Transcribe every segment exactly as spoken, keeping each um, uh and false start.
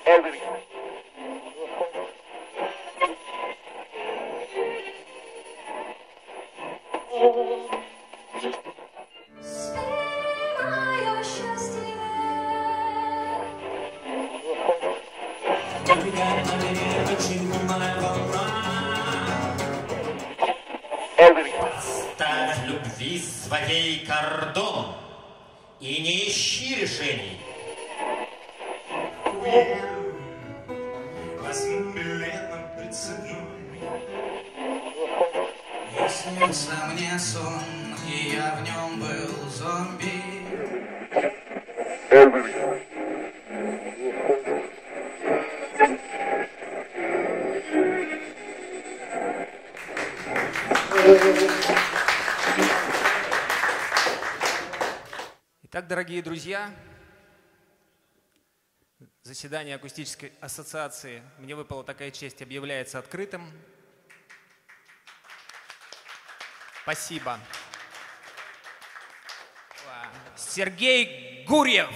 Ставь любви своей кордон и не ищи решений. Возьму билет на прицепной. И снился мне сон, и я в нем был зомби. Итак, дорогие друзья, заседание акустической ассоциации, мне выпала такая честь, объявляется открытым. Спасибо. Сергей Гурьев.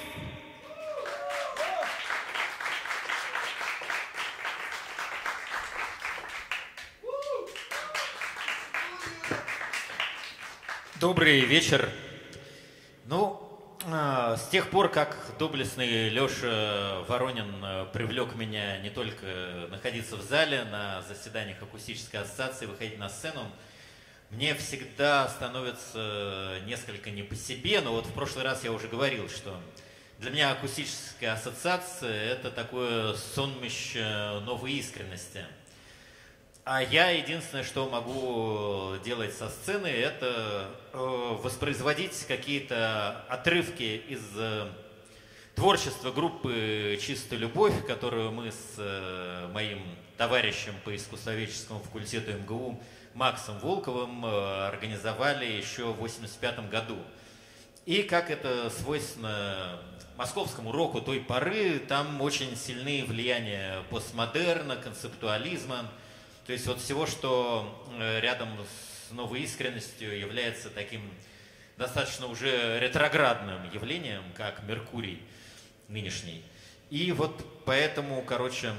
Добрый вечер. Ну, с тех пор, как доблестный Леша Воронин привлек меня не только находиться в зале на заседаниях акустической ассоциации, выходить на сцену, мне всегда становится несколько не по себе, но вот в прошлый раз я уже говорил, что для меня акустическая ассоциация – это такое сонмище новой искренности. А я единственное, что могу делать со сцены, это воспроизводить какие-то отрывки из творчества группы «Чистая любовь», которую мы с моим товарищем по искусствоведческому факультету эм гэ у Максом Волковым организовали еще в восемьдесят пятом году. И как это свойственно московскому року той поры, там очень сильные влияния постмодерна, концептуализма. То есть вот всего, что рядом с новой искренностью является таким достаточно уже ретроградным явлением, как Меркурий нынешний. И вот поэтому, короче,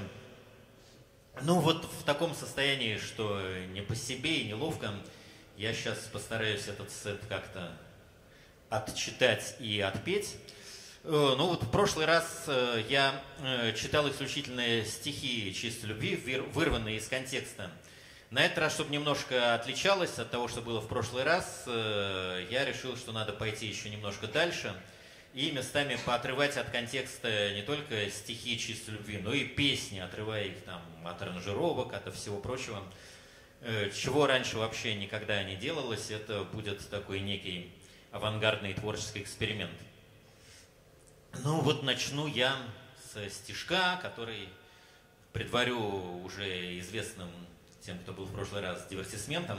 ну вот в таком состоянии, что не по себе и неловко, я сейчас постараюсь этот сет как-то отчитать и отпеть. Ну вот в прошлый раз я читал исключительно стихи «Чистой любви», вырванные из контекста. На этот раз, чтобы немножко отличалось от того, что было в прошлый раз, я решил, что надо пойти еще немножко дальше и местами поотрывать от контекста не только стихи «Чистой любви», но и песни, отрывая их там от аранжировок, от всего прочего, чего раньше вообще никогда не делалось. Это будет такой некий авангардный творческий эксперимент. Ну вот начну я с стишка, который предварю уже известным тем, кто был в прошлый раз, дивертисментом.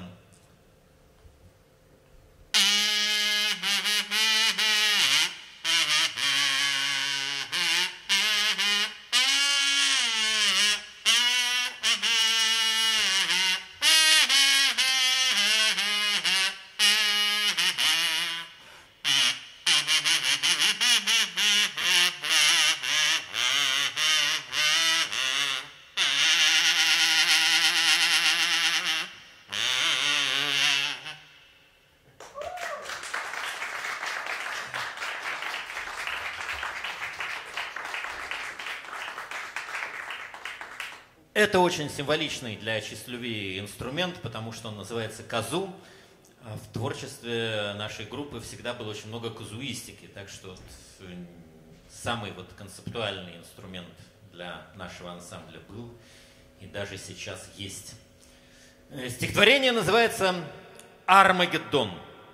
Это очень символичный для чистой любви инструмент, потому что он называется казу. В творчестве нашей группы всегда было очень много казуистики, так что вот самый вот концептуальный инструмент для нашего ансамбля был и даже сейчас есть. Стихотворение называется «Армагеддон».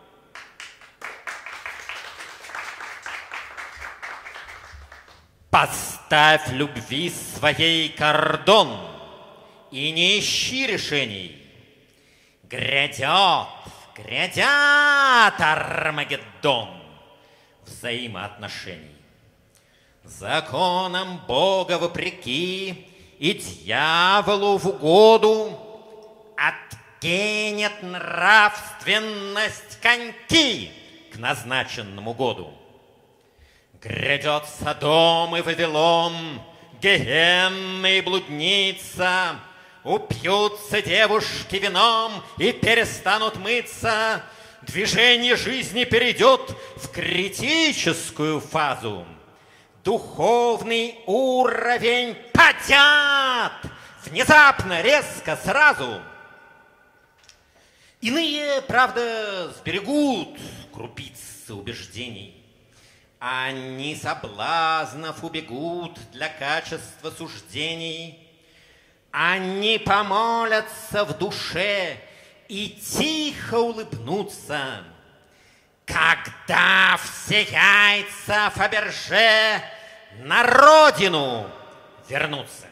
Поставь любви своей кордон и не ищи решений. Грядет, грядет Армагеддон взаимоотношений. Законам Бога вопреки и дьяволу в угоду откинет нравственность коньки к назначенному году. Грядет Содом и Вавилон, гиенны и блудница, упьются девушки вином и перестанут мыться. Движение жизни перейдет в критическую фазу. Духовный уровень падет внезапно, резко, сразу. Иные, правда, сберегут крупицы убеждений. Они соблазнов убегут для качества суждений. Они помолятся в душе и тихо улыбнутся, когда все яйца Фаберже на родину вернутся.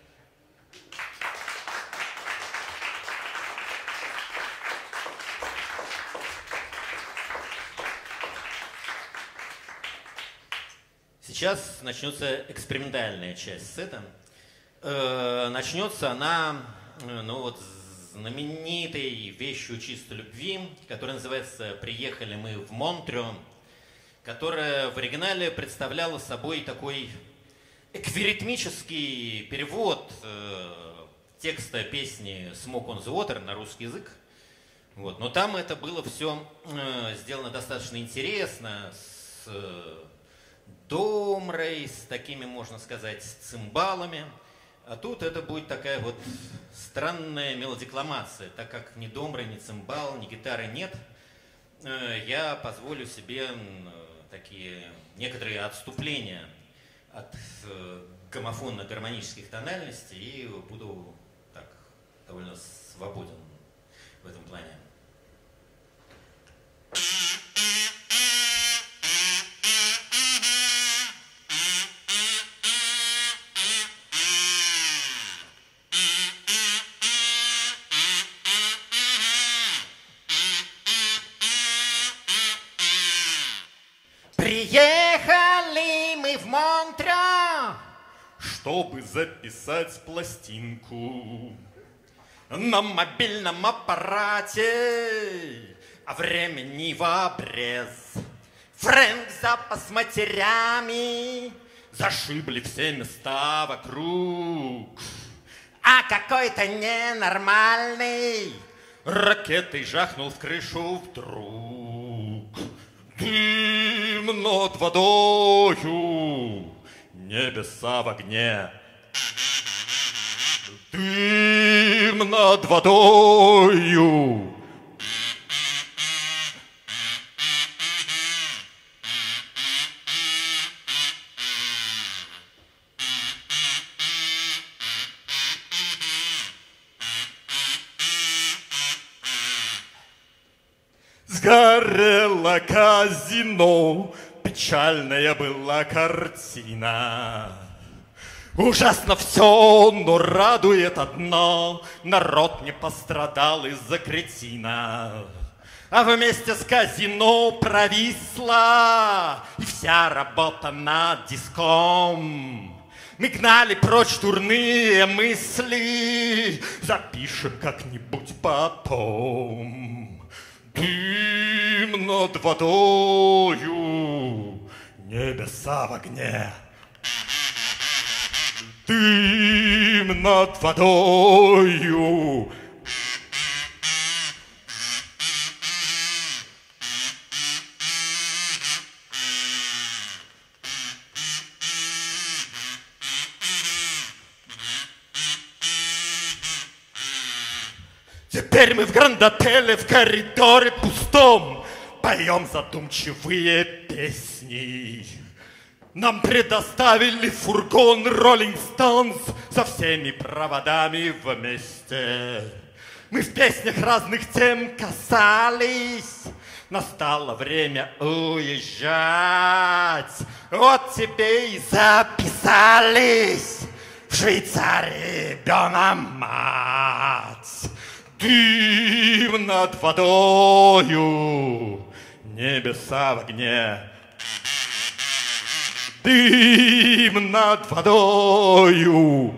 Сейчас начнется экспериментальная часть сета. Э, начнется она, ну вот, знаменитой вещью чистой любви, которая называется «Приехали мы в Монтрё», которая в оригинале представляла собой такой эквиритмический перевод э, текста песни «Smoke on the Water» на русский язык. Вот. Но там это было все э, сделано достаточно интересно, с э, домрой, с такими, можно сказать, цимбалами. А тут это будет такая вот странная мелодикламация, так как ни домры, ни цимбал, ни гитары нет. Я позволю себе такие некоторые отступления от гомофонно-гармонических тональностей и буду так довольно свободен в этом плане. Приехали мы в Монтрё, чтобы записать пластинку на мобильном аппарате, а времени в обрез. Фрэнк запас матерями зашибли все места вокруг, а какой-то ненормальный ракетой жахнул в крышу вдруг. Дым над водою, небеса в огне. Дым над водою. Сгорело казино, печальная была картина. Ужасно все, но радует одно: народ не пострадал из-за кретина. А вместе с казино провисла и вся работа над диском. Мы гнали прочь дурные мысли, запишем как-нибудь потом. Дым над водою, небеса в огне. Дым над водою. Теперь мы в гранд-отеле в коридоре пустом поем задумчивые песни. Нам предоставили фургон Rolling Stones со всеми проводами вместе. Мы в песнях разных тем касались. Настало время уезжать. Вот тебе и записались в Швейцарии Бёна-Мать. Дым над водою, небеса в огне. Дым над водою.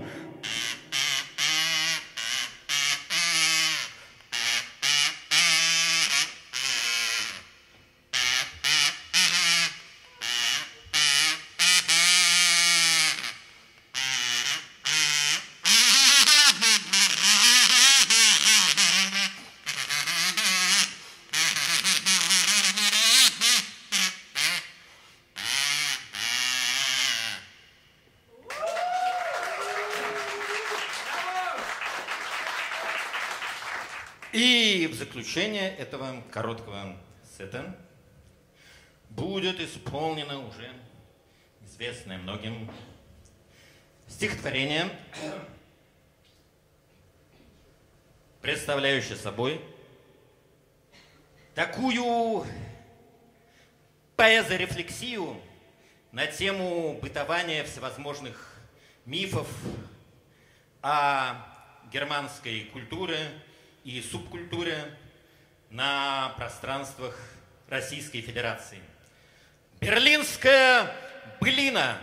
И в заключение этого короткого сета будет исполнено уже известное многим стихотворение, представляющее собой такую поэзорефлексию на тему бытования всевозможных мифов о германской культуре и субкультуре на пространствах Российской Федерации. Берлинская былина.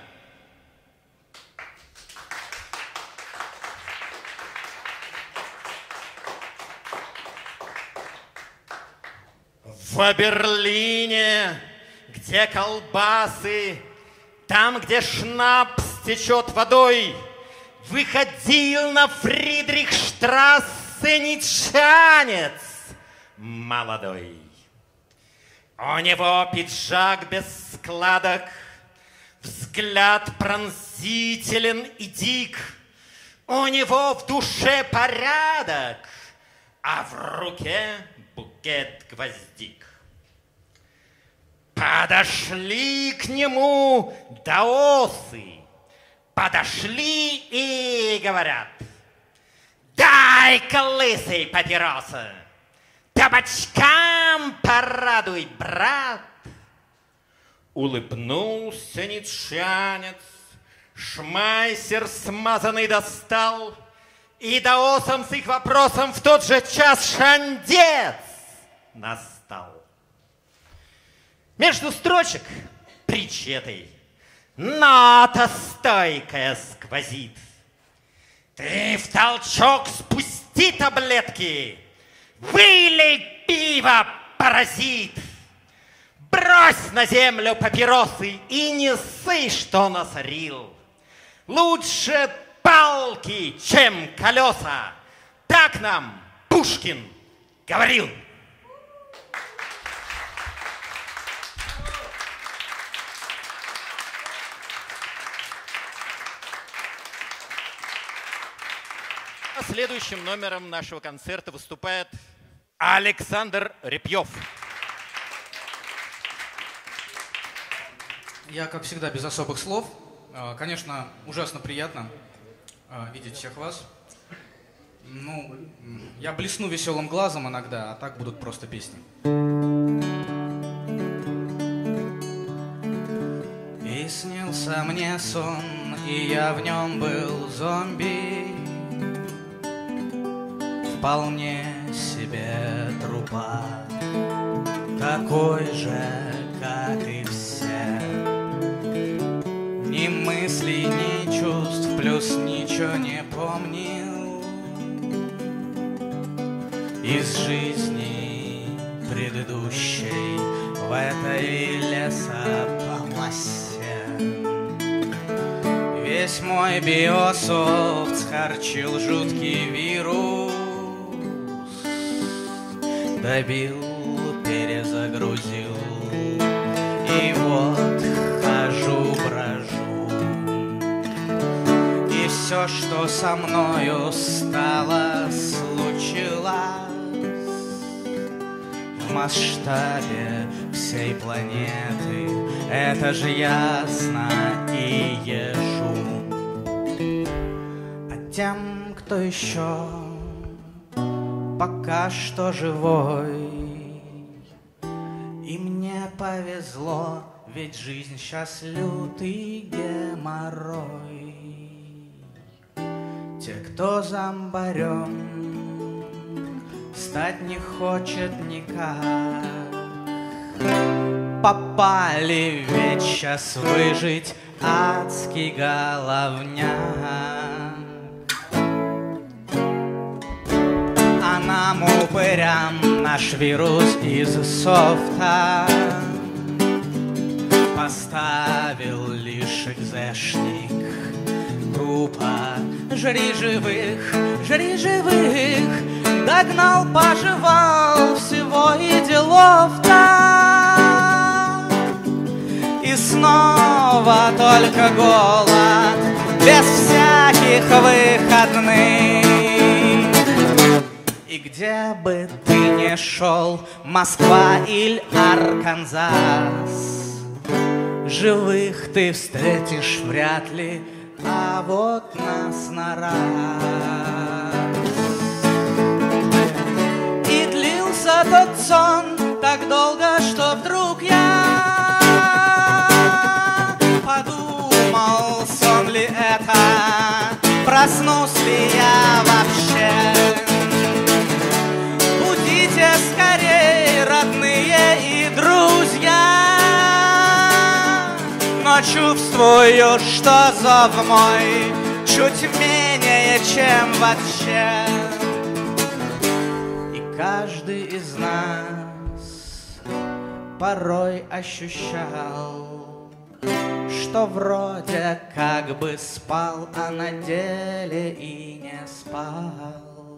В Берлине, где колбасы, там, где шнапс течет водой, выходил на Фридрихштрассе ницшеанец молодой. У него пиджак без складок, взгляд пронзителен и дик. У него в душе порядок, а в руке букет гвоздик. Подошли к нему даосы, подошли и говорят: дай-ка, лысый, папиросы, табачкам порадуй, брат. Улыбнулся ницшеанец, шмайсер смазанный достал, и даосам с их вопросом в тот же час шандец настал. Между строчек притчи этой нота стойкая сквозит. Ты в толчок спусти таблетки, вылей пиво, паразит. Брось на землю папиросы и не ссы, что насорил. Лучше палки, чем колеса. Так нам Пушкин говорил. Следующим номером нашего концерта выступает Александр Репьев. Я, как всегда, без особых слов. Конечно, ужасно приятно видеть всех вас. Ну, я блесну веселым глазом иногда, а так будут просто песни. И снился мне сон, и я в нем был зомби. Вполне себе трупа, такой же, как и все. Ни мыслей, ни чувств, плюс ничего не помнил из жизни предыдущей в этой лесополосе. Весь мой биософт схарчил жуткий вирус, добил, перезагрузил, и вот хожу, брожу. И все, что со мною стало, случилось в масштабе всей планеты. Это же ясно и ежу. А тем, кто еще пока что живой, и мне повезло, ведь жизнь сейчас лютый геморрой. Те, кто зомбарем стать не хочет никак, попали ведь сейчас выжить адский головняк. А нам, упырям, наш вирус из софта поставил лишь экзешник. Группа «Жри живых, жри живых» догнал, пожевал всего и делов-то. И снова только голод, без всяких выходных. И где бы ты ни шел, Москва или Арканзас, живых ты встретишь вряд ли, а вот нас на раз. И длился тот сон так долго, что вдруг я подумал, сон ли это, проснусь ли я вообще. Будите скорей, родные и друзья, но чувствую, что зов мой чуть менее, чем вообще. И каждый из нас порой ощущал, что вроде как бы спал, а на деле и не спал.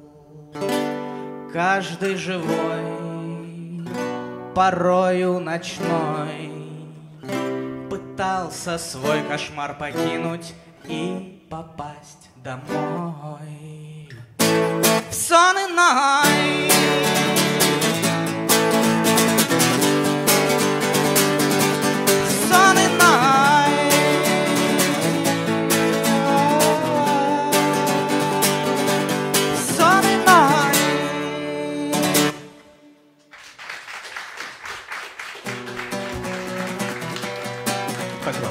Каждый живой, порою ночной, пытался свой кошмар покинуть и попасть домой. В сон иной. Сон иной. Сон иной. Спасибо.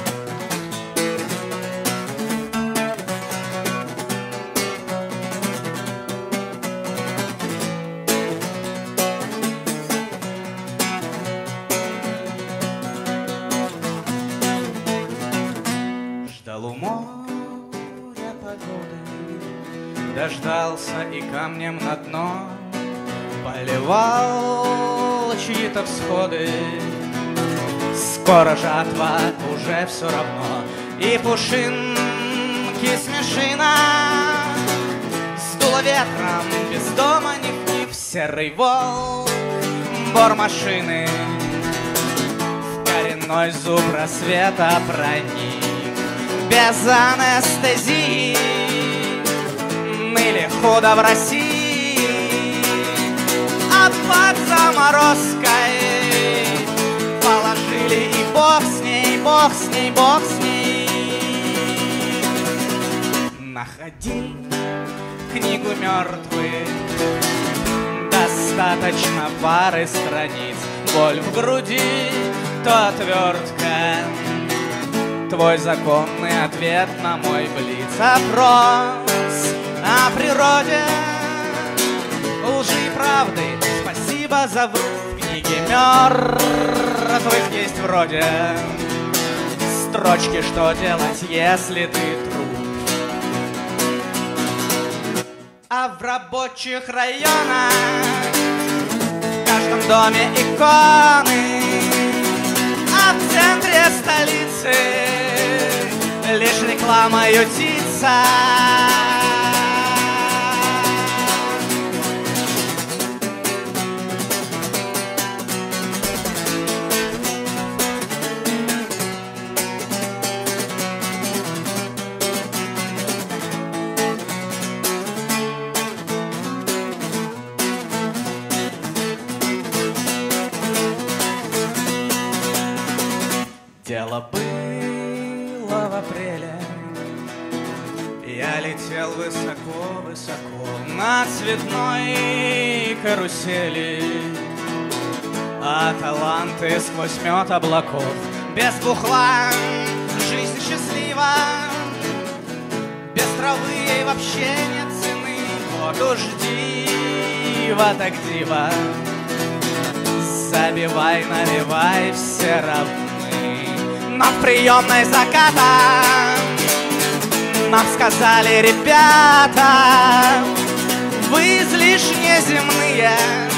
Ждал у моря погоды, дождался и камнем на дно поливал чьи-то всходы. Скоро жатва, уже все равно, и пушинки смешинок сдуло ветром, без дома ни в серый волк бор машины в коренной зуб рассвета проник. Без анестезии ныли худо в России, а под заморозкой положили и бог с ней, бог с ней, бог с ней. Находи книгу мертвых, достаточно пары страниц. Боль в груди, то отвертка, твой законный ответ на мой блиц. Опрос о природе, лжи и правды, спасибо за вруд. В книге мертвых есть вроде строчки, что делать, если ты труп. А в рабочих районах в каждом доме иконы, а в центре столицы лишь реклама ютится. Дело было в апреле, я летел высоко-высоко на цветной карусели, а таланты сквозь мед облаков. Без бухла жизнь счастлива, без травы ей вообще нет цены. Вот уж дива так дива, забивай, наливай, все равны. Но в приемной заката нам сказали: ребята, вы излишне земные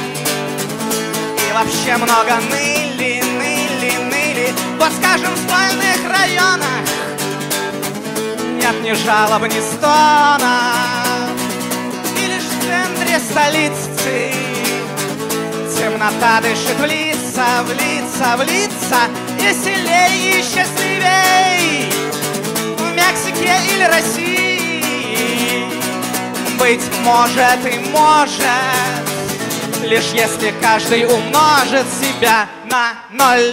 и вообще много ныли, ныли, ныли. Вот скажем, в спальных районах нет ни жалоб, ни стонов, и лишь в центре столицы темнота дышит в лица, в лица, в лица. Веселей и счастливей в Мексике или России, быть может и может, лишь если каждый умножит себя на ноль.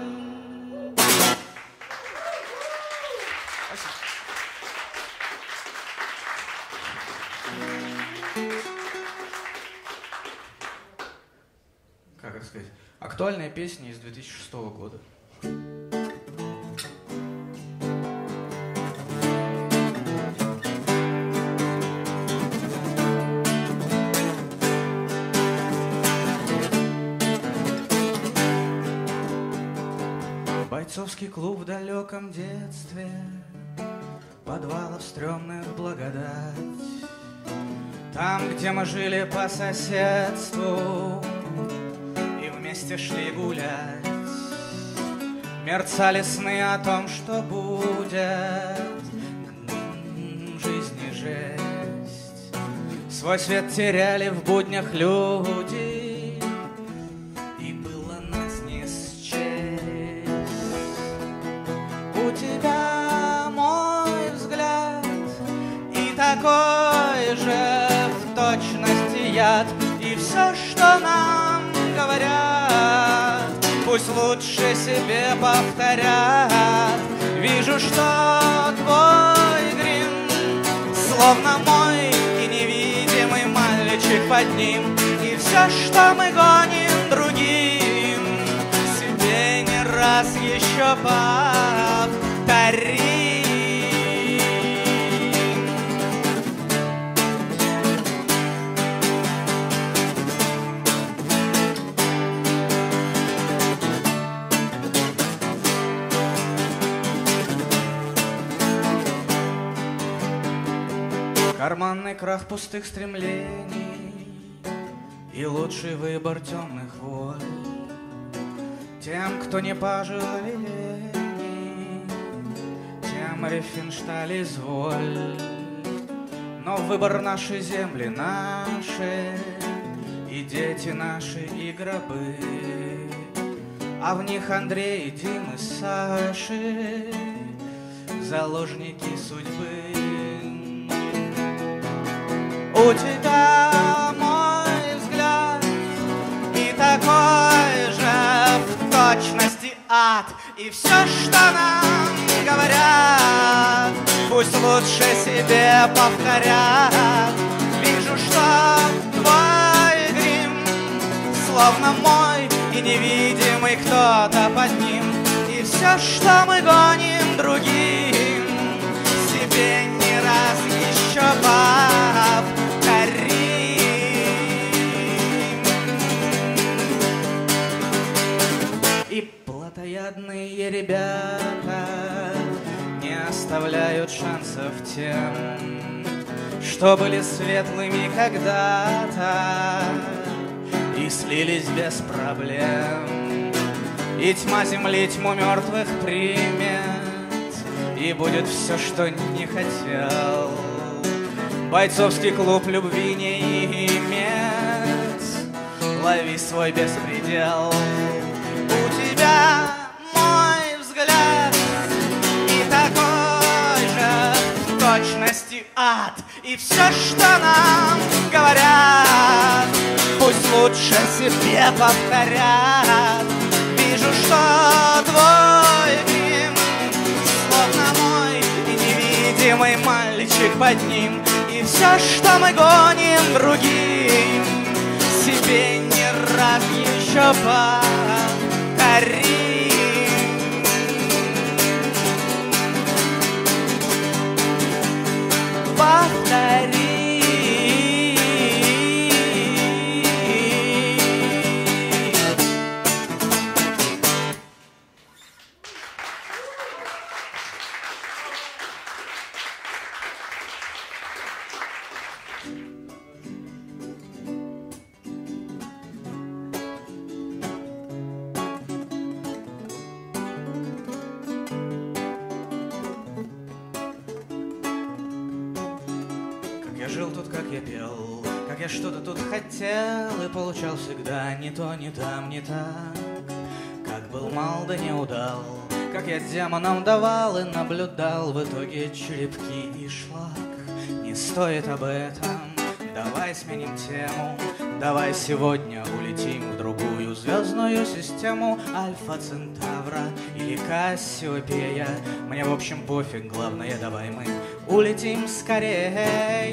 Как это сказать? Актуальная песня из две тысячи шестого года. Бойцовский клуб в далеком детстве, подвалов стрёмных благодать. Там, где мы жили по соседству и вместе шли гулять, мерцали сны о том, что будет. Жизнь и жесть. Свой свет теряли в буднях люди, и было нас не счесть. У тебя мой взгляд и такой же в точности яд, и все, что нам говорят, пусть лучше себе повторят. Вижу, что твой грим словно мой и невидимый мальчик под ним, и все, что мы гоним другим, себе не раз еще повторим. Карманный крах пустых стремлений и лучший выбор темных воль. Тем, кто не пожил велений, тем Рифеншталь изволь. Но выбор нашей земли наши, и дети наши, и гробы, а в них Андрей, Димы, Саши, заложники судьбы. У тебя мой взгляд и такой же в точности ад, и все, что нам говорят, пусть лучше себе повторят. Вижу, что твой грим словно мой и невидимый кто-то под ним, и все, что мы гоним другим, себе не раз еще повторим. И плотоядные ребята не оставляют шансов тем, что были светлыми когда-то и слились без проблем. И тьма земли тьму мертвых примет, и будет все, что не хотел. Бойцовский клуб любви не имеет, лови свой беспредел. У тебя мой взгляд и такой же в точности ад, и все, что нам говорят, пусть лучше себе повторят. Вижу, что твой грим словно мой и невидимый мальчик под ним, и все, что мы гоним другим, себе не раз еще повторим. Повторим. Жил тут, как я пел, как я что-то тут хотел, и получал всегда не то, не там, не так. Как был мал, да не удал, как я демонам давал и наблюдал в итоге черепки и шлак. Не стоит об этом давай сменим тему. Давай сегодня улетим в другую звездную систему, Альфа Центавра или Кассиопея. Мне в общем пофиг, главное, давай мы улетим скорее.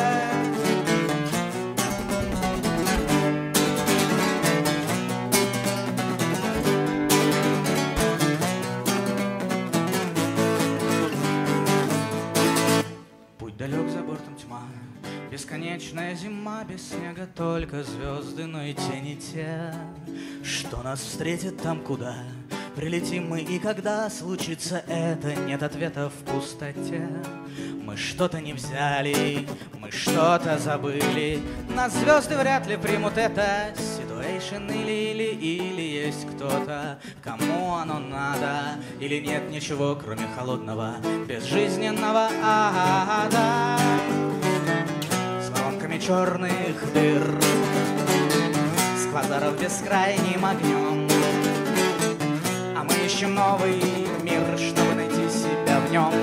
Далек за бортом тьма, бесконечная зима, без снега только звезды, но и тени те, что нас встретит там, куда прилетим мы и когда случится это, нет ответа в пустоте. Мы что-то не взяли, мы что-то забыли, нас звезды вряд ли примут это. Situation или, или, или есть кто-то, кому оно надо, или нет ничего, кроме холодного, безжизненного ада с воронками черных дыр, с квазаров бескрайним огнем. А мы ищем новый мир, чтобы найти себя в нем.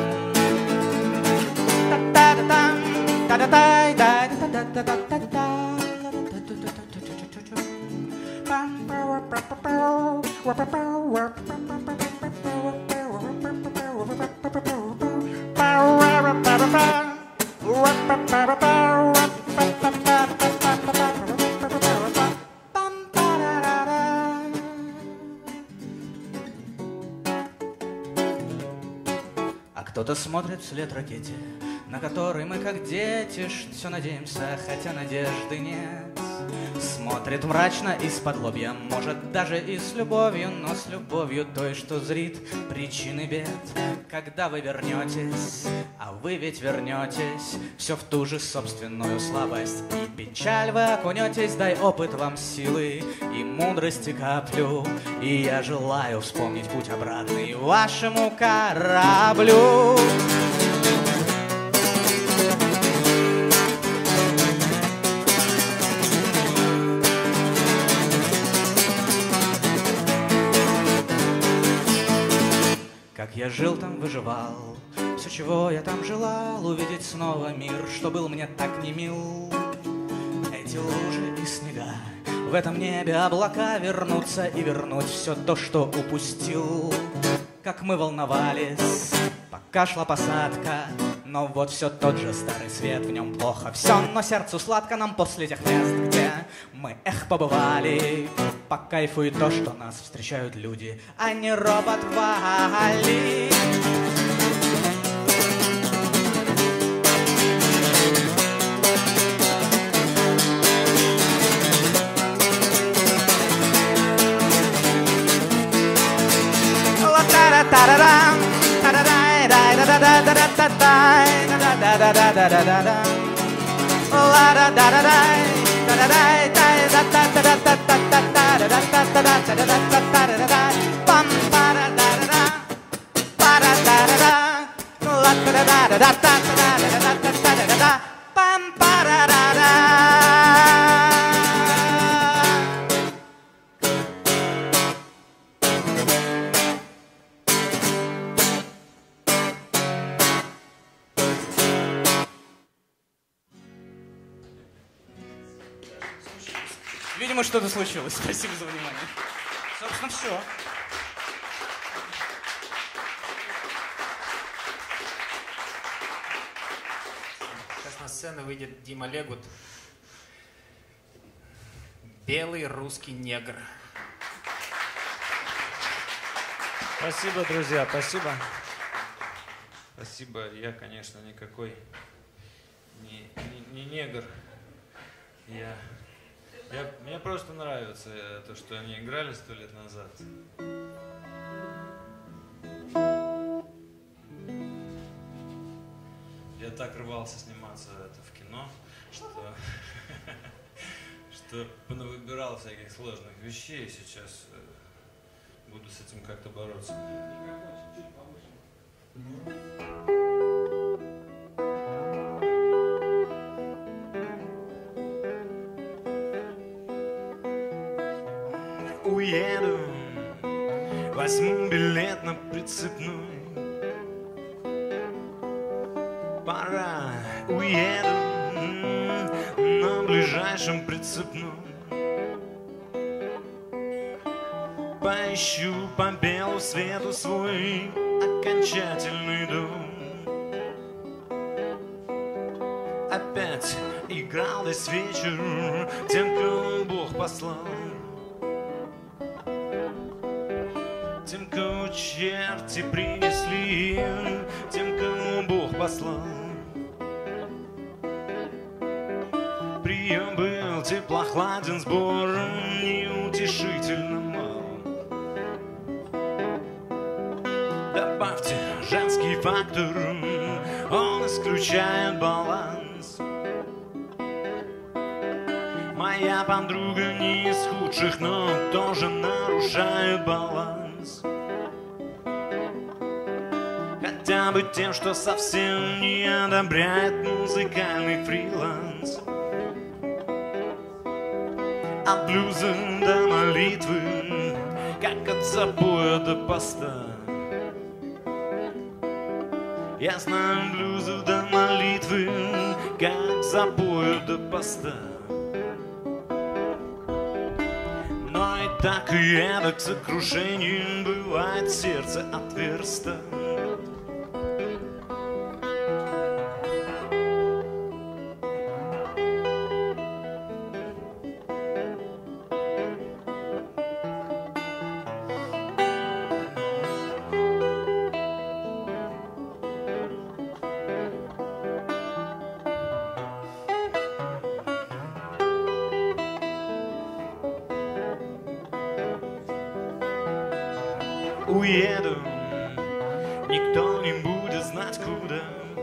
А кто-то смотрит вслед ракете, на которой мы как дети все надеемся, хотя надежды нет. Смотрит мрачно из-под лобья, может даже и с любовью, но с любовью той, что зрит причины бед. Когда вы вернетесь, а вы ведь вернетесь, все в ту же собственную слабость и печаль вы окунетесь, дай опыт вам силы и мудрости каплю, и я желаю вспомнить путь обратный вашему кораблю. Как я жил там, выживал, все, чего я там желал, увидеть снова мир, что был мне так не мил. Эти лужи и снега, в этом небе облака, вернуться и вернуть все то, что упустил. Как мы волновались, пока шла посадка, но вот все тот же старый свет, в нем плохо все, но сердцу сладко нам после тех мест, где мы, эх, побывали. По кайфу и то, что нас встречают люди, а не робот Вали. Видимо, что-то случилось. Спасибо за внимание. Собственно, все. Сейчас на сцену выйдет Дима Легут. Белый русский негр. Спасибо, друзья, спасибо. Спасибо. Я, конечно, никакой не, не, не негр. Я, я, мне просто нравится то, что они играли сто лет назад. Я так рвался сниматься это в кино, что, что понавыбирал всяких сложных вещей, и сейчас буду с этим как-то бороться. Уеду, возьму билет на прицепной. Пора, уеду, на ближайшем прицепном. Поищу по белу свету свой окончательный дом. Опять играл весь вечер тем, кого Бог послал, тем, кого черти принесли, тем, кого Бог послал. Прием был теплохладен, сбор неутешительно мал. Добавьте женский фактор, он исключает баланс. Моя подруга не из худших, но тоже нарушает баланс. Хотя бы тем, что совсем не одобряет музыкальный фриланс. От блюза до молитвы, как от запоя до поста. Я знаю блюзов до молитвы, как запоя до поста. Но и так и эдак сокрушением бывает сердце отверсто. Уеду, никто не будет знать куда.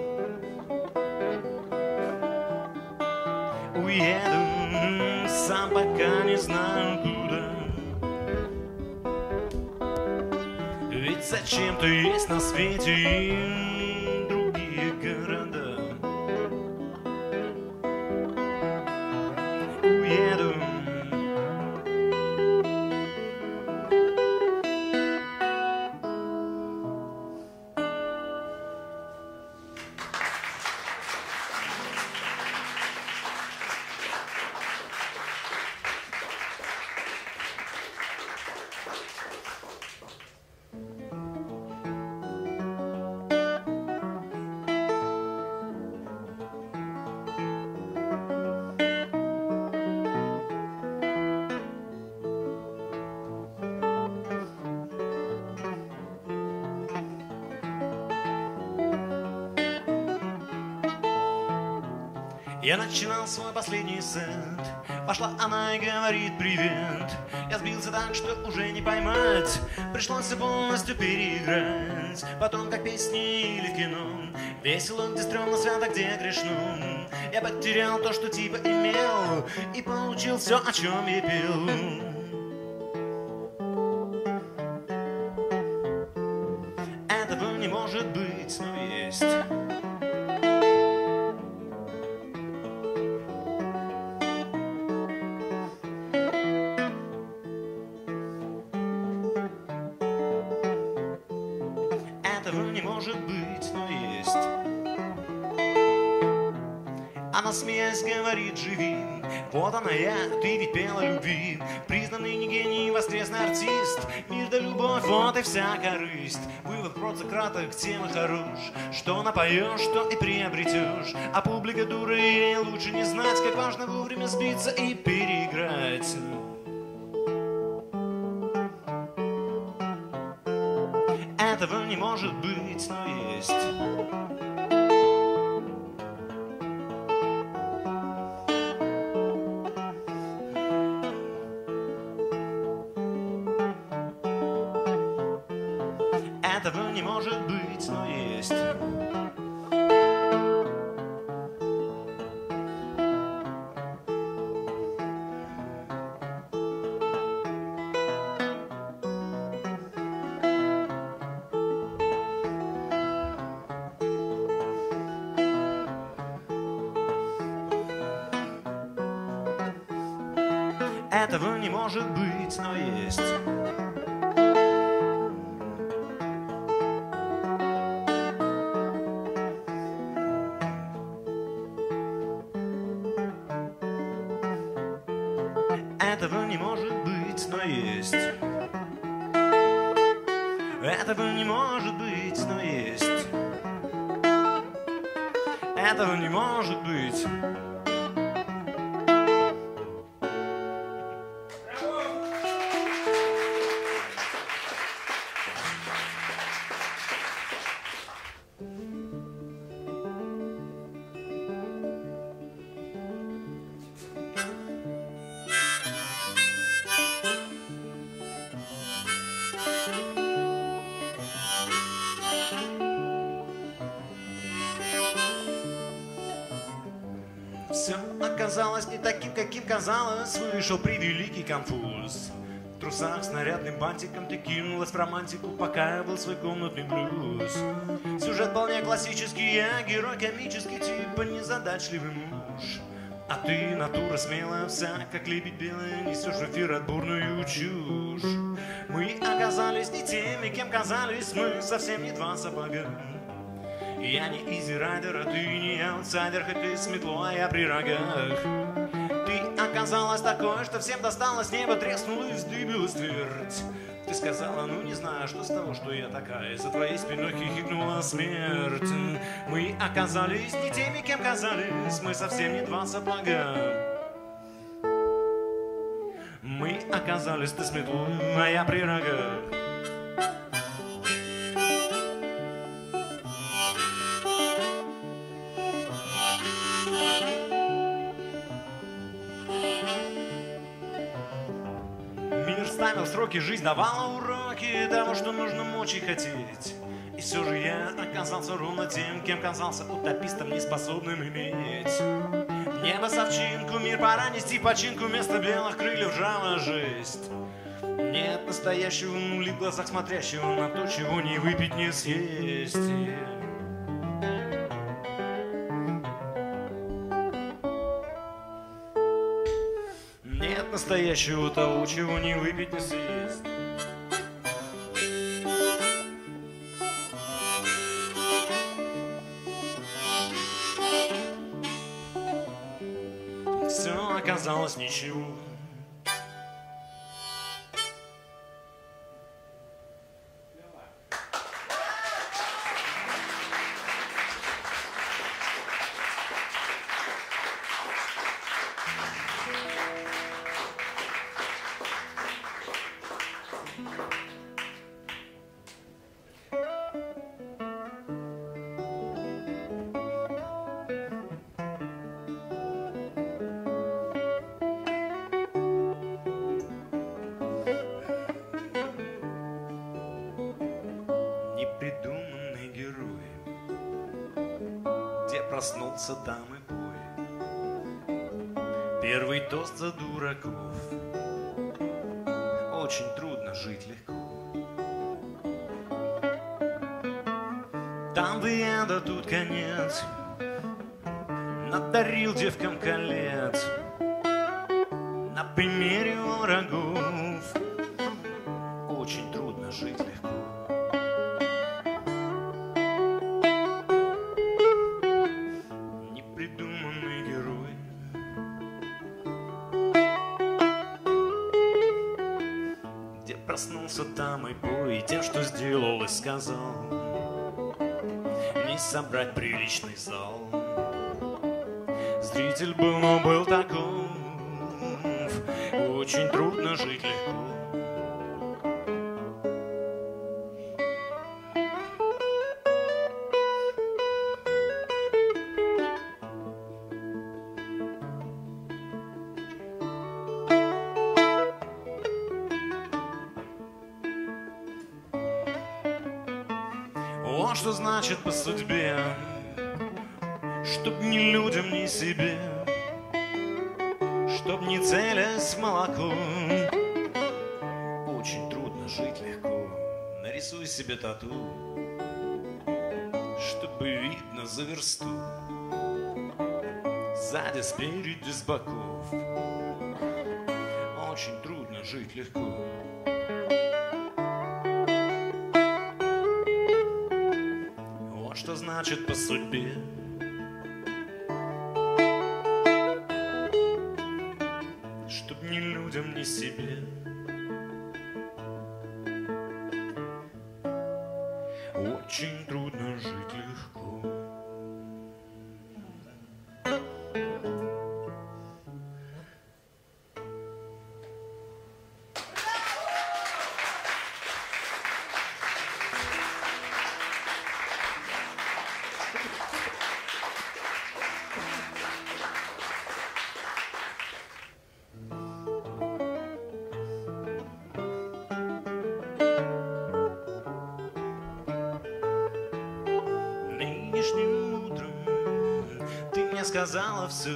Уеду, сам пока не знаю куда. Ведь зачем-то есть на свете и другие города. Уеду. Я начинал свой последний сет. Пошла она и говорит привет. Я сбился так, что уже не поймать. Пришлось все полностью переиграть. Потом как песни или в кино. Весело, где стрёмно, свято, где грешно. Я потерял то, что типа имел, и получил все, о чем я пел. Этого не может быть, но есть. Этого не может быть, но есть. Она, смеясь, говорит, живи. Вот она я, ты ведь пела любви. Признанный не гений, воскресный артист. Мир да любовь, вот и вся корысть. Вывод просто краток, тем и хорош. Что напоешь, что и приобретешь. А публика дура, и ей лучше не знать, как важно вовремя сбиться и переиграть. Этого не может быть, но есть. Этого не может быть, но есть. Этого не может быть, но есть. Этого не может быть, но есть. Этого не может быть, но есть. Этого не может быть. Все оказалось не таким, каким казалось. Вышел превеликий конфуз. В трусах с нарядным бантиком ты кинулась в романтику, покаивал свой комнатный блюз. Сюжет вполне классический, я герой комический, типа незадачливый муж. А ты натура смелая вся, как лебедь белая, несешь в эфир отборную чушь. Мы оказались не теми, кем казались, мы совсем не два сапога. Я не изи-райдер, а ты не аутсайдер, хоть ты с метлой, а я при рогах. Ты оказалась такой, что всем досталось, небо треснуло и вздыбилась твердь. Ты сказала, ну не знаю, что с того, что я такая, за твоей спиной хихикнула смерть. Мы оказались не теми, кем казались, мы совсем не два сапога. Мы оказались, ты с метлой, а я при рогах. Ставил сроки, жизнь давала уроки того, что нужно мочь и хотеть. И все же я оказался ровно тем, кем казался утопистом, неспособным иметь. Небо с овчинку, мир пора нести починку, вместо белых крыльев ржавая жесть. Нет настоящего нули в глазах смотрящего на то, чего не выпить, не съесть. Нет настоящего того, чего не выпить, не съесть. Все оказалось ничего. Непридуманный герой, где проснулся там и бой. Первый тост за дураков, очень трудно жить легко. Там вы я, да тут конец, надарил девкам колец на примере врагов. Очень трудно жить легко. Непридуманный герой, где проснулся там и бой, и тем, что сделал и сказал, не собрать приличный зал. Зритель был, но был таков, очень трудно жить легко. Вот что значит по судьбе, чтоб ни людям, ни себе, чтоб не целясь в молоко. Очень трудно жить легко. Нарисуй себе тату, чтобы видно за версту, сзади, спереди, с боков. Очень трудно жить легко. Что значит по судьбе, чтоб ни люди, людям, ни себе. Очень трудно жить легко. Нынешним утром ты мне сказала все.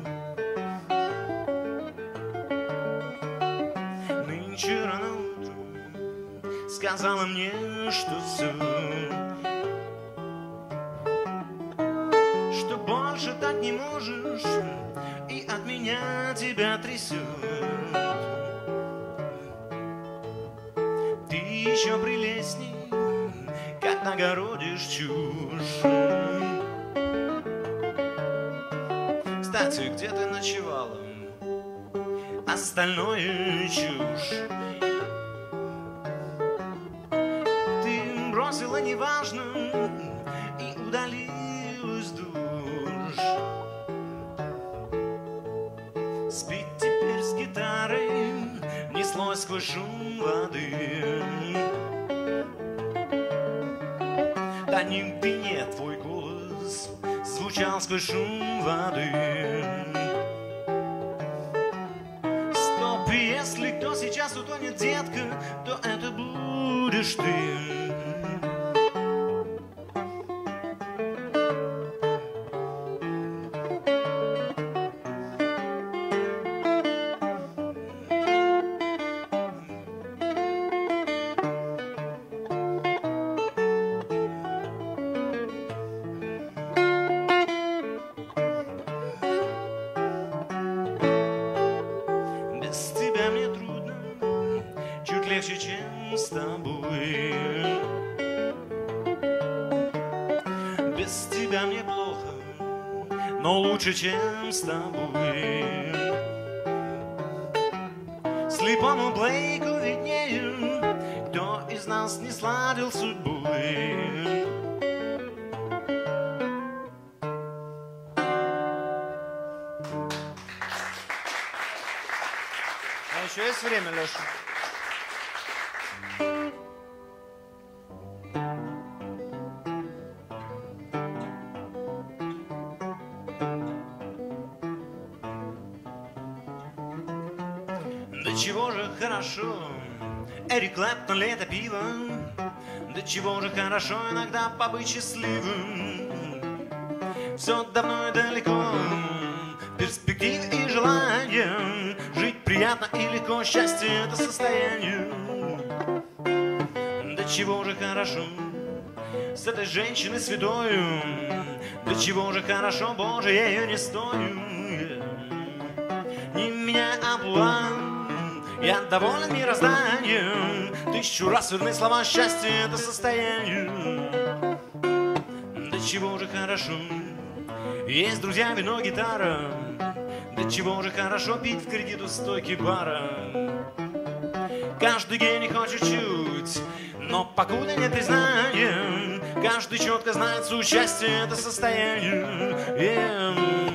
Нынче рано утром сказала мне, что все, что больше так не можешь, и от меня тебя трясет. Ты еще прелестней, как нагородишь чушь. Кстати, где ты ночевала? Остальное чушь. Ты бросила неважно и удалилась душ. Спит теперь с гитарой, неслось сквозь шум воды. Да нигде нет, твой голос звучал сквозь шум воды. Стоп, если кто сейчас утонет, детка, то это будешь ты. Легче, чем с тобой. Без тебя мне плохо, но лучше, чем с тобой. Слепому Блейку виднее, кто из нас не сладил судьбой. А еще есть время, Леша? Да чего же хорошо, Эрик Клэптон, лето, пиво. Да чего же хорошо иногда побыть счастливым. Все давно и далеко, перспектив и желания. Жить приятно и легко, счастье — это состояние. Да чего же хорошо с этой женщиной святою. Да чего же хорошо, Боже, я ее не стою. Не меня обман, я доволен мирозданием. Тысячу раз верны слова, счастье — это состояние. Да чего же хорошо, есть друзья, вино, гитара. Да чего же хорошо пить в кредит у стойки бара. Каждый гений хоть чуть-чуть, но покуда нет признания, каждый четко знает, что счастье — это состояние. Yeah.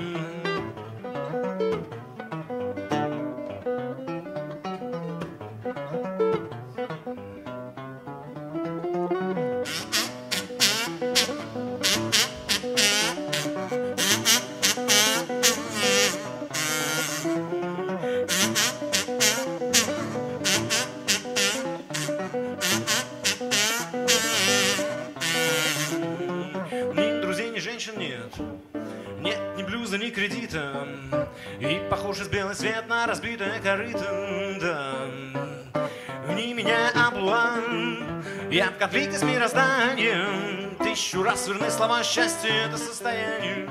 Нет, нет ни блюза, ни кредита, и похож белый свет на разбитое корыто. Да. Ни меня облуан, я в конфликте с мирозданием. Тысячу раз верны слова, счастье — это состояние.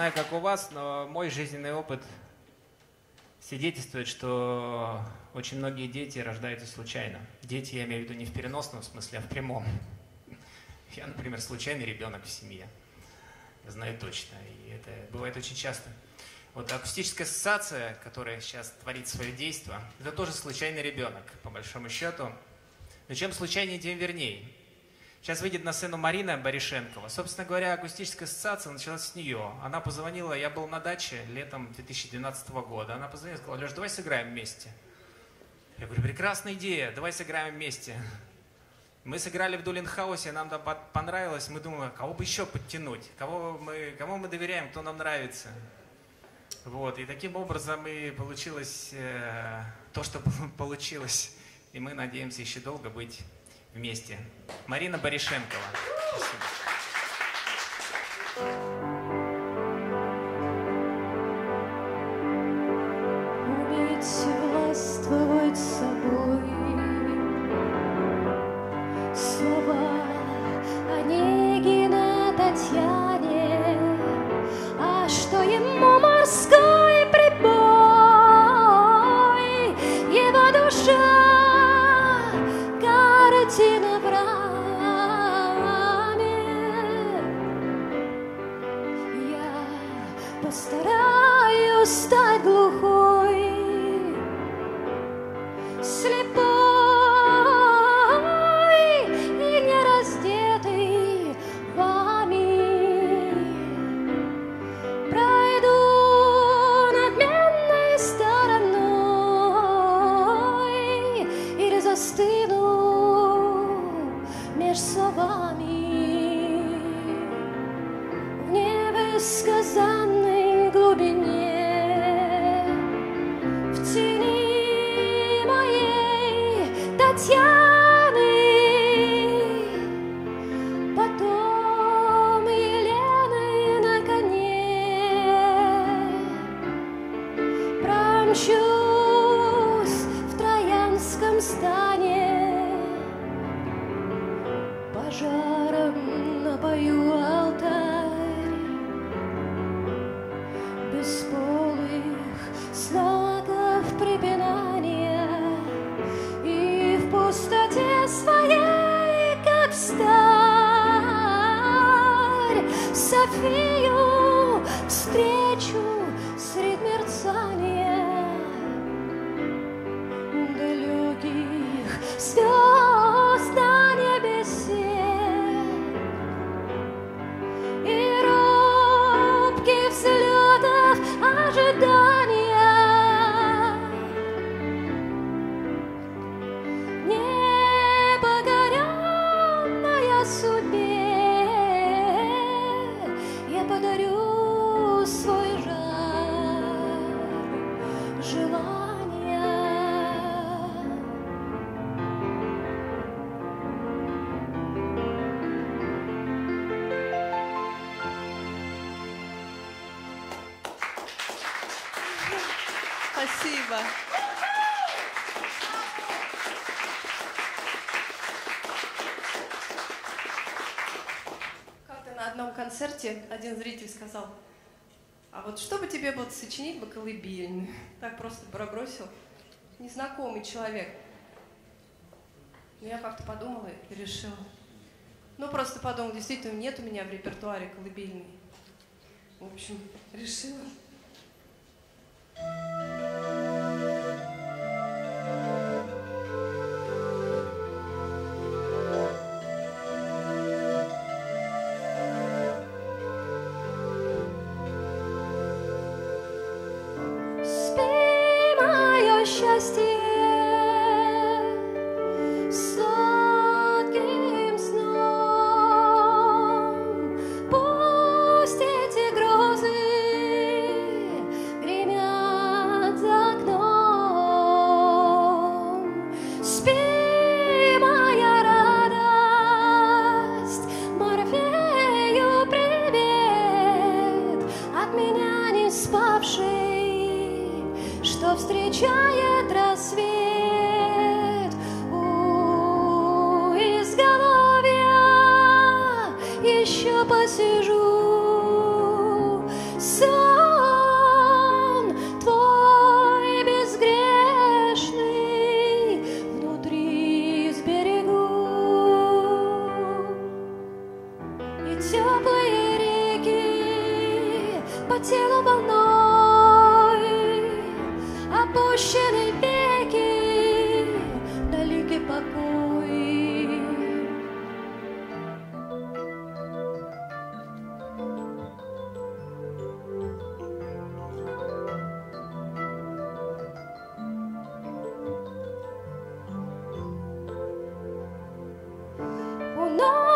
знаю, как у вас, но мой жизненный опыт свидетельствует, что очень многие дети рождаются случайно. Дети, я имею в виду не в переносном смысле, а в прямом. Я, например, случайный ребенок в семье. Я знаю точно, и это бывает очень часто. Вот акустическая ассоциация, которая сейчас творит свое действие, это тоже случайный ребенок, по большому счету. Но чем случайнее, тем вернее. Сейчас выйдет на сцену Марина Баришенкова. Собственно говоря, акустическая ассоциация началась с нее. Она позвонила, я был на даче летом две тысячи двенадцатого года. Она позвонила и сказала: Леш, давай сыграем вместе. Я говорю: прекрасная идея, давай сыграем вместе. Мы сыграли в Дулинхаусе, нам там понравилось. Мы думаем, кого бы еще подтянуть, кого мы, кому мы доверяем, кто нам нравится. Вот, и таким образом и получилось э, то, что получилось. И мы надеемся еще долго быть вместе. Марина Баришенкова. Спасибо. Уметь властвовать собой. Слова Онегина Татьяне, а что ему морской прибой, его душа картина в раме. Я постараюсь стать глухой, слепой и нераздетый вами. Пройду надменной стороной или застыну меж словами в невысказанной глубине, в тени моей Татьяны, потом Елены на коне. Промчусь в Троянском стане, пожаром напою алтарь бесполых знаков препинания, и в пустоте своей, как встарь, Софию встречу средь мерцания далеких звезд на небесе и робких взлетов ожидания. Непокоренная судьбе, я подарю свой жар желания. Спасибо. Как-то на одном концерте один зритель сказал: а вот что бы тебе вот сочинить бы колыбельную? Так просто пробросил незнакомый человек. Но я как-то подумала и решила. Ну, просто подумала, действительно, нет у меня в репертуаре колыбельной. В общем, решила. Спи, мое счастье, сладким сном. Пусть эти грозы гремят за окном. Спи, моя радость, Морфею привет от меня не спавшей, что встречает рассвет у изголовья. Еще посижу с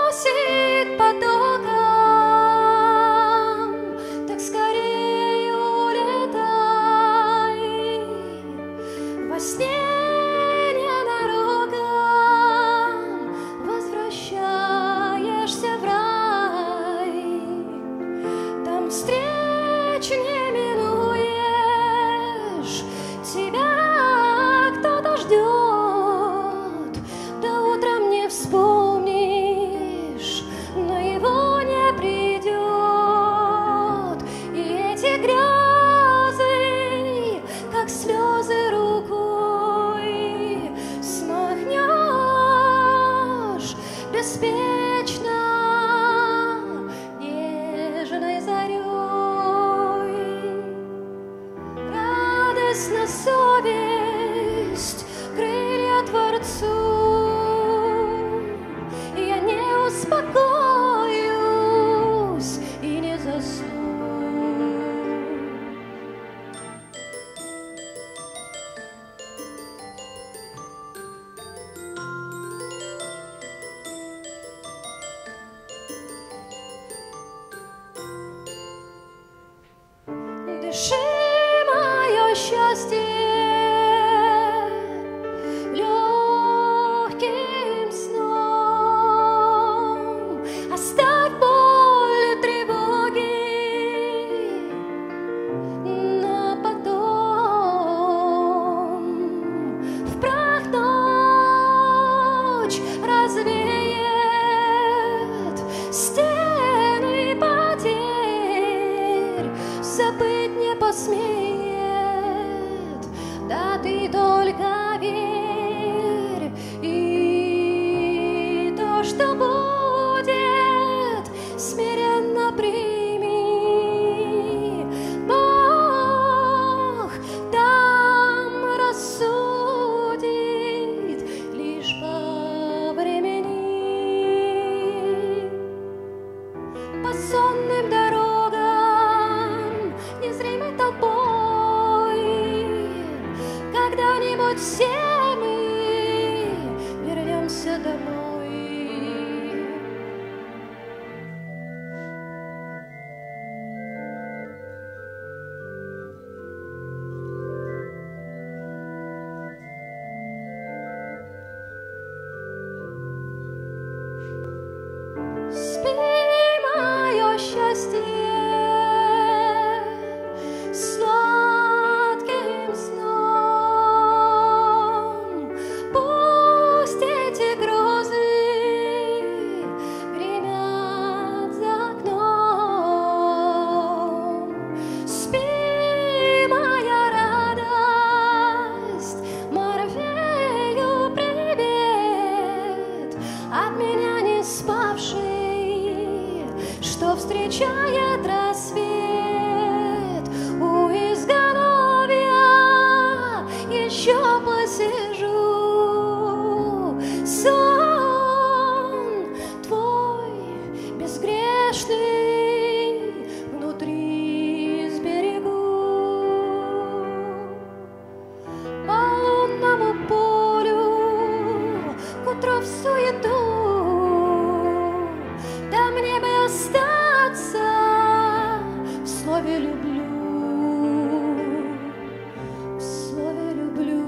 уносит потоком, так скорее улетай. Во сне ненароком возвращаешься в рай. Там встреч не минуешь, тебя кто-то ждет, да утром не вспомнишь, но его не придет. И эти грезы, как слезы рукой смахнешь беспечно нежной зарей. Радость на совесть, крылья Творцу, я не успокоюсь и не засну. Дыши, мое счастье, легким сном. Оставь боль и тревоги на потом. В прах ночь развеет стены потерь, забыть не посмеет. Да ты только верь, и то, что будет, смиренно прими. Бог там рассудит лишь по времени. По сонным дорогам, незримой толпой, когда-нибудь все мы вернемся домой. Спи, мое счастье, сладким сном. Пусть эти грозы гремят за окном. Спи, моя радость, Морфею привет от меня не спавший, что встречает рассвет. У изголовья еще посижу, сон твой безгрешный внутри сберегу. По лунному полю к утру в суету, да мне бы остаться в слове люблю, в слове люблю.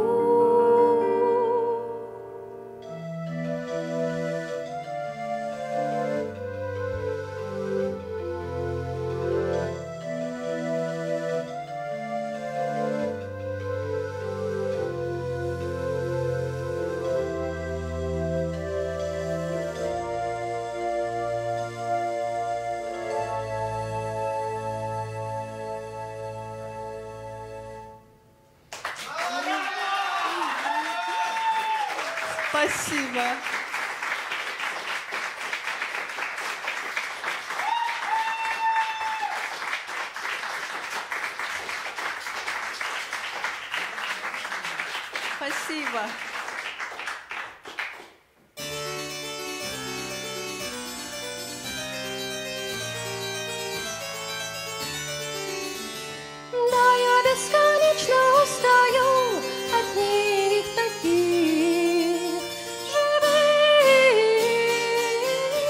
Спасибо. Спасибо. Да, я бесконечно устаю от них таких живых.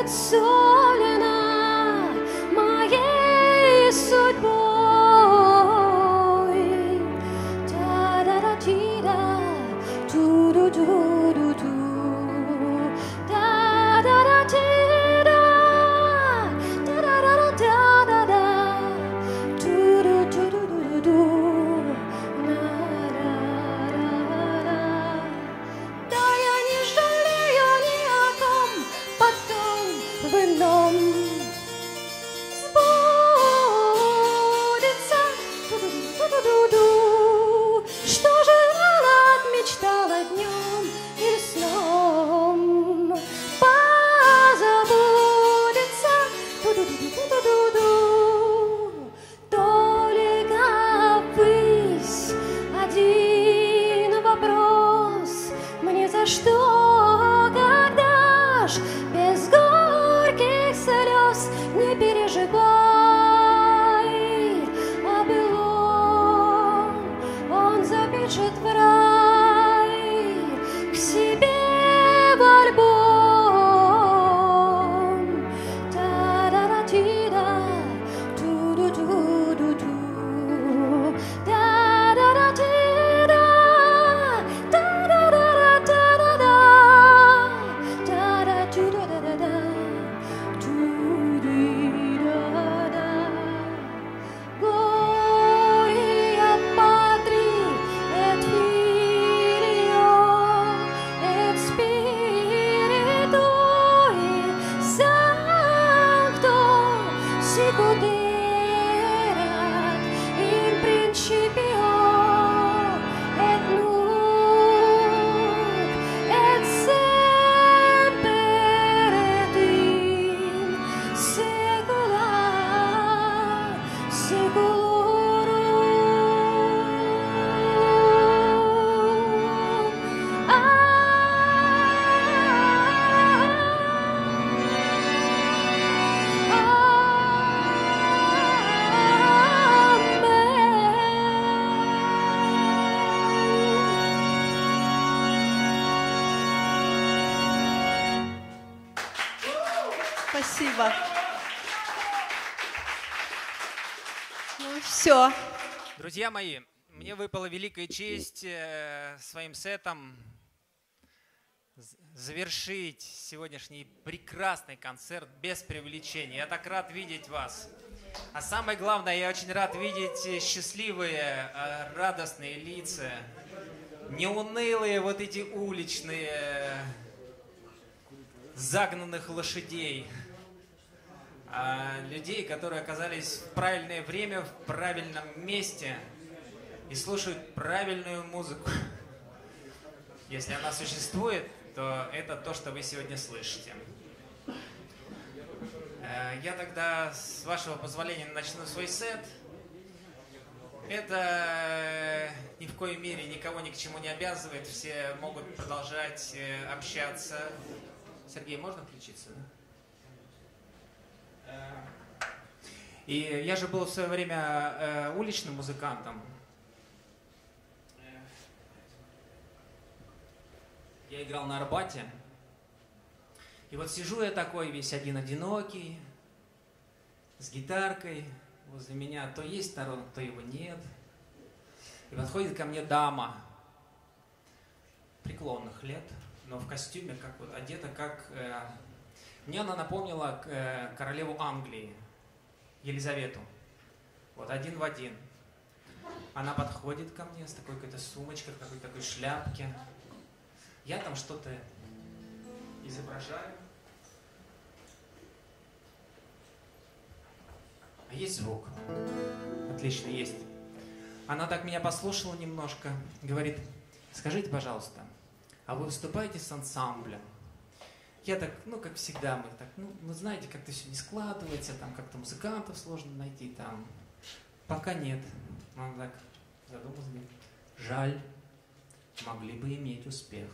предсолено моей судьбой. Та-да-да-ти-да, ту-ду-ду-ду-ду, та-да-да-ти-да, та-да-да-да-да-да, ту-ду-ду-ду-ду-ду, на-да-да-да. Да я не жалею ни о ком, потом в ином сбудется. Ту-ду-ду-ду-ду-ду. Что же рано отмечтала днем или сном, позабудется. Ту-ду-ду-ду-ду-ду. Только ввысь один вопрос: мне за что, когда ж без горьких слез не переживай, а былом он запишет в рай к себе в альбом. Та-да-да-ти-да, ту-ду-ду-ду-ду, та-да-да-ти-да, та-да-да-да-да-да, та-да-ту-да-да-да-да, ту-ди-да-да. Gloria Patri et Filio et Spiritui Sancto, sicut erat in principio et nunc et semper et in saecula saeculorum. Спасибо. Ну все. Друзья мои, мне выпала великая честь э, своим сетом з- завершить сегодняшний прекрасный концерт без преувеличения. Я так рад видеть вас. А самое главное, я очень рад видеть счастливые, э, радостные лица, не унылые вот эти уличные э, загнанных лошадей, а людей, которые оказались в правильное время, в правильном месте и слушают правильную музыку. Если она существует, то это то, что вы сегодня слышите. Э, Я тогда, с вашего позволения, начну свой сет. Это э, ни в коей мере никого ни к чему не обязывает. Все могут продолжать э, общаться. Сергей, можно включиться? Да? И я же был в свое время э, уличным музыкантом. Я играл на Арбате. И вот сижу я такой весь один одинокий, с гитаркой. Возле меня то есть сторонок, то его нет. И подходит ко мне дама преклонных лет, но в костюме, как вот одета, как... Э, мне она напомнила э, королеву Англии, Елизавету. Вот один в один. Она подходит ко мне с такой какой-то сумочкой, в какой-то такой шляпке. Я там что-то изображаю. А есть звук? Отлично, есть. Она так меня послушала немножко, говорит: скажите, пожалуйста, а вы выступаете с ансамблем? Я так, ну, как всегда, мы так, ну, вы знаете, как-то все не складывается, там как-то музыкантов сложно найти, там. Пока нет. Он так задумался, говорит: жаль, могли бы иметь успех.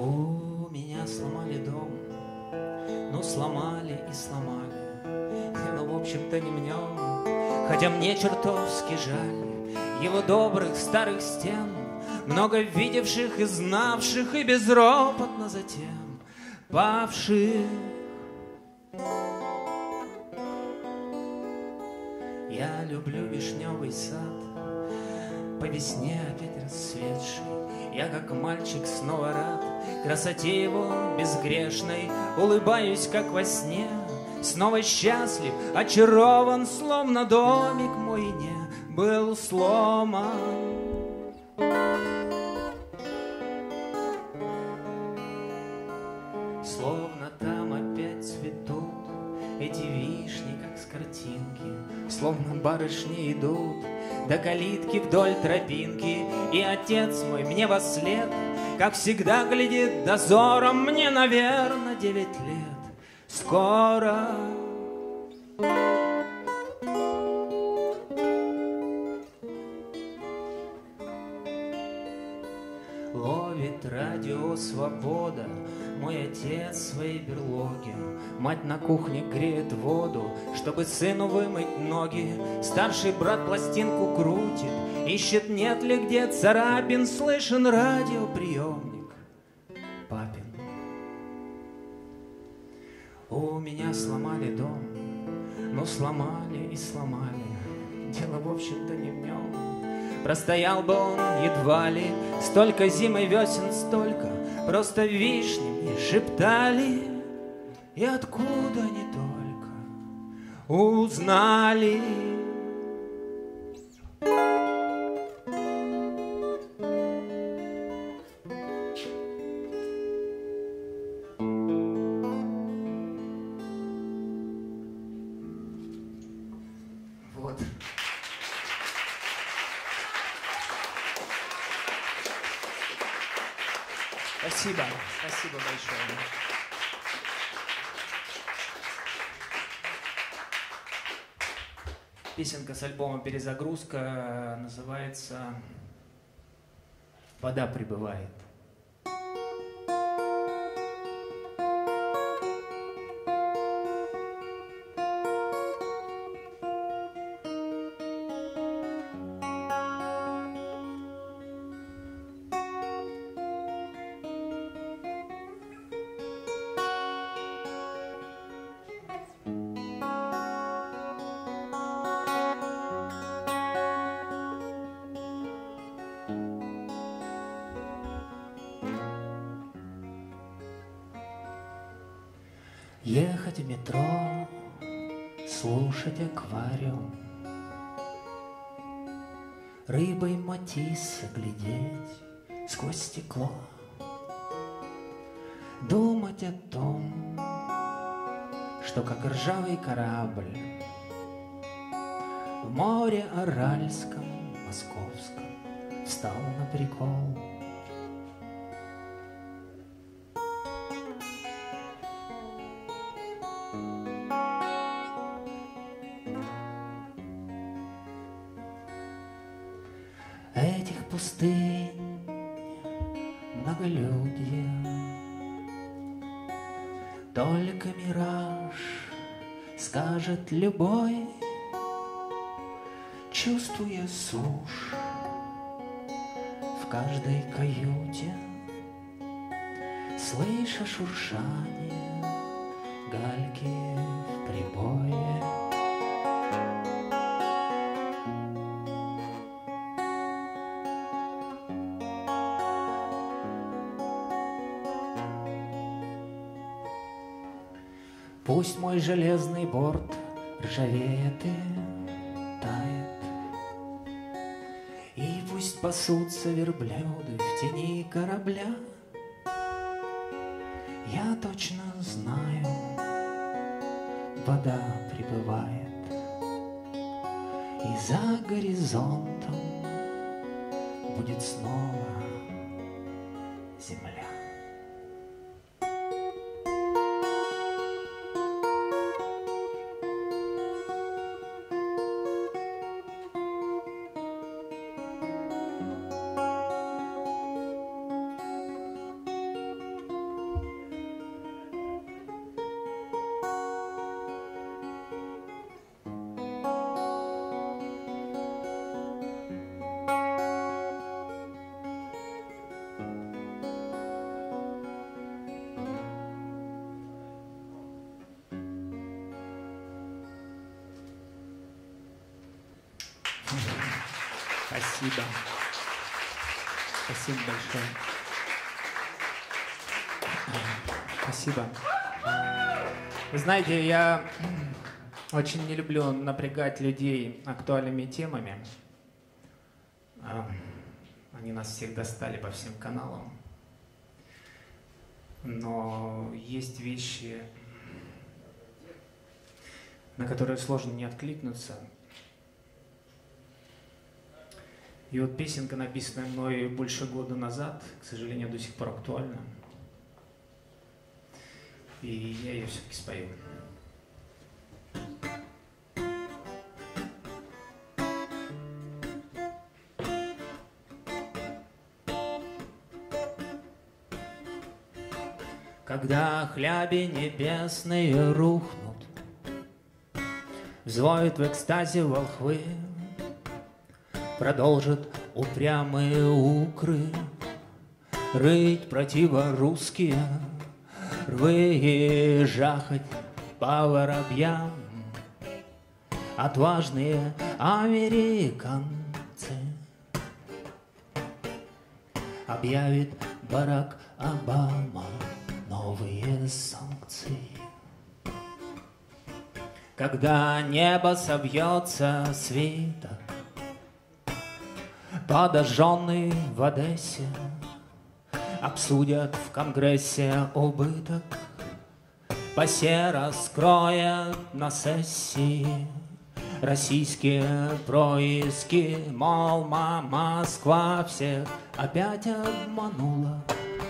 У меня сломали дом, ну сломали и сломали. Дело, в общем-то, не в нем, хотя мне чертовски жаль его добрых старых стен, много видевших и знавших, и безропотно затем павших. Я люблю вишневый сад, по весне опять расцветший. Я, как мальчик, снова рад красоте его безгрешной, улыбаюсь, как во сне, снова счастлив, очарован, словно домик мой не был сломан. Словно там опять цветут эти вишни, как с картинки, словно барышни идут до калитки вдоль тропинки, и отец мой мне вослед, как всегда, глядит дозором. Мне, наверно, девять лет скоро. Ловит радио «Свобода» мой отец в своей берлоге. Мать на кухне греет воду, чтобы сыну вымыть ноги. Старший брат пластинку крутит, ищет, нет ли где царапин. Слышен радиоприемник папин. У меня сломали дом, ну сломали и сломали. Дело, в общем-то, не в нем. Простоял бы он едва ли столько зим и весен, столько. Просто вишни мне шептали, и откуда не только узнали. Вот. Спасибо, спасибо большое. Песенка с альбома «Перезагрузка» называется «Вода прибывает». Ехать в метро, слушать аквариум, рыбой Матисса глядеть сквозь стекло, думать о том, что как ржавый корабль в море Аральском, Московском встал на прикол. Этих пустынь многолюдья, только мираж скажет любой, чувствуя сушь в каждой каюте, слыша шуршание гальки в прибое. Пусть мой железный борт ржавеет и тает, и пусть пасутся верблюды в тени корабля. Я точно знаю, вода прибывает, и за горизонтом будет снова земля. Спасибо. Спасибо большое. Спасибо. Вы знаете, я очень не люблю напрягать людей актуальными темами. Они нас всех достали по всем каналам. Но есть вещи, на которые сложно не откликнуться. И вот песенка, написанная мной больше года назад, к сожалению, до сих пор актуальна. И я ее все-таки спою. Когда хляби небесные рухнут, взвоют в экстазе волхвы, продолжат упрямые укры рыть противорусские рвы и жахать по воробьям. Отважные американцы объявит Барак Обама новые санкции. Когда небо собьется свиток, подожженный в Одессе, обсудят в Конгрессе убыток, ПАСЕ раскроет на сессии российские происки, мол, Москва всех опять обманула.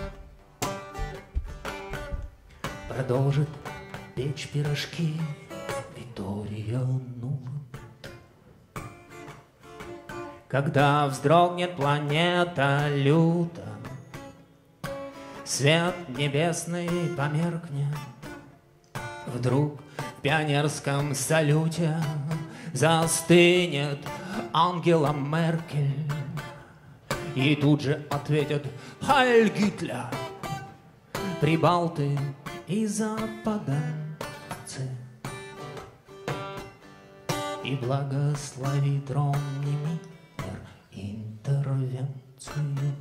Продолжит печь пирожки Виктория Нуланд. Когда вздрогнет планета люто, свет небесный померкнет, вдруг в пионерском салюте застынет Ангела Меркель, и тут же ответят «Хайль Гитлер!» прибалты и западенцы, и благословит ровный мир интервенцию.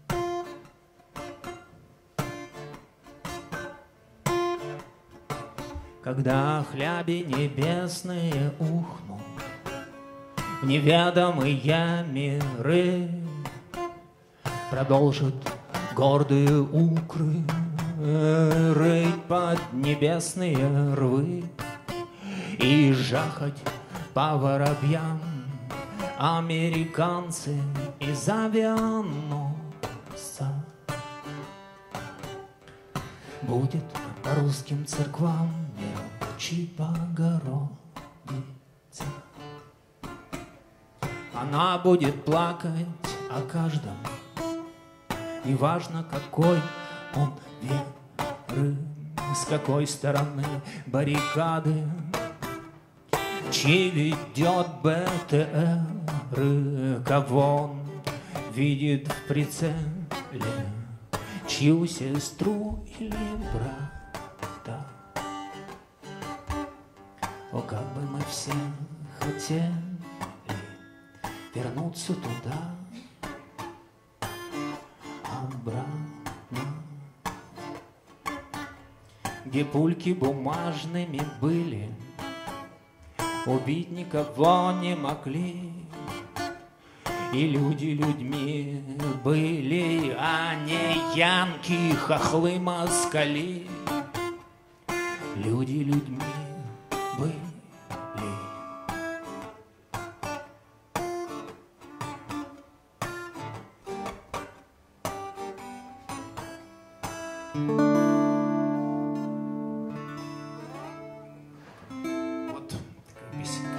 Когда хляби небесные ухнут в неведомые миры, продолжат гордые укры рыть под небесные рвы и жахать по воробьям американцы из авианосца. Будет по русским церквам мирочи Богородица. Она будет плакать о каждом, неважно какой он веры, с какой стороны баррикады, чьи ведет БТРы, кого он видит в прицеле, чью сестру или брата. О, как бы мы все хотели вернуться туда, обратно, где пульки бумажными были, убить никого не могли, и люди людьми были, а не янки, хохлы, москали. Люди людьми были. Вот такая песенка.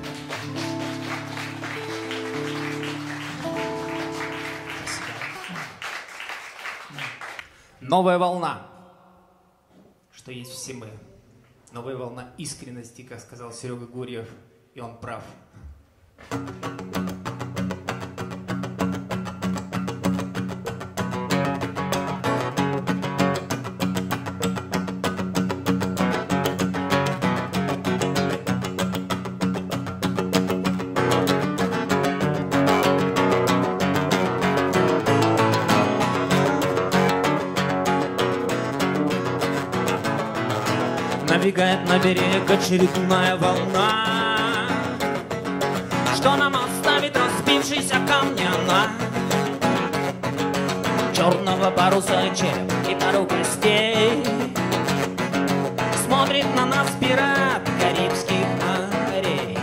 Новая волна, что есть все мы. Новая волна искренности, как сказал Серега Гурьев, и он прав. Набегает на берег очередная волна. Что нам оставит разбившись о камни она? Черного паруса череп и пару костей. Смотрит на нас пират Карибских морей.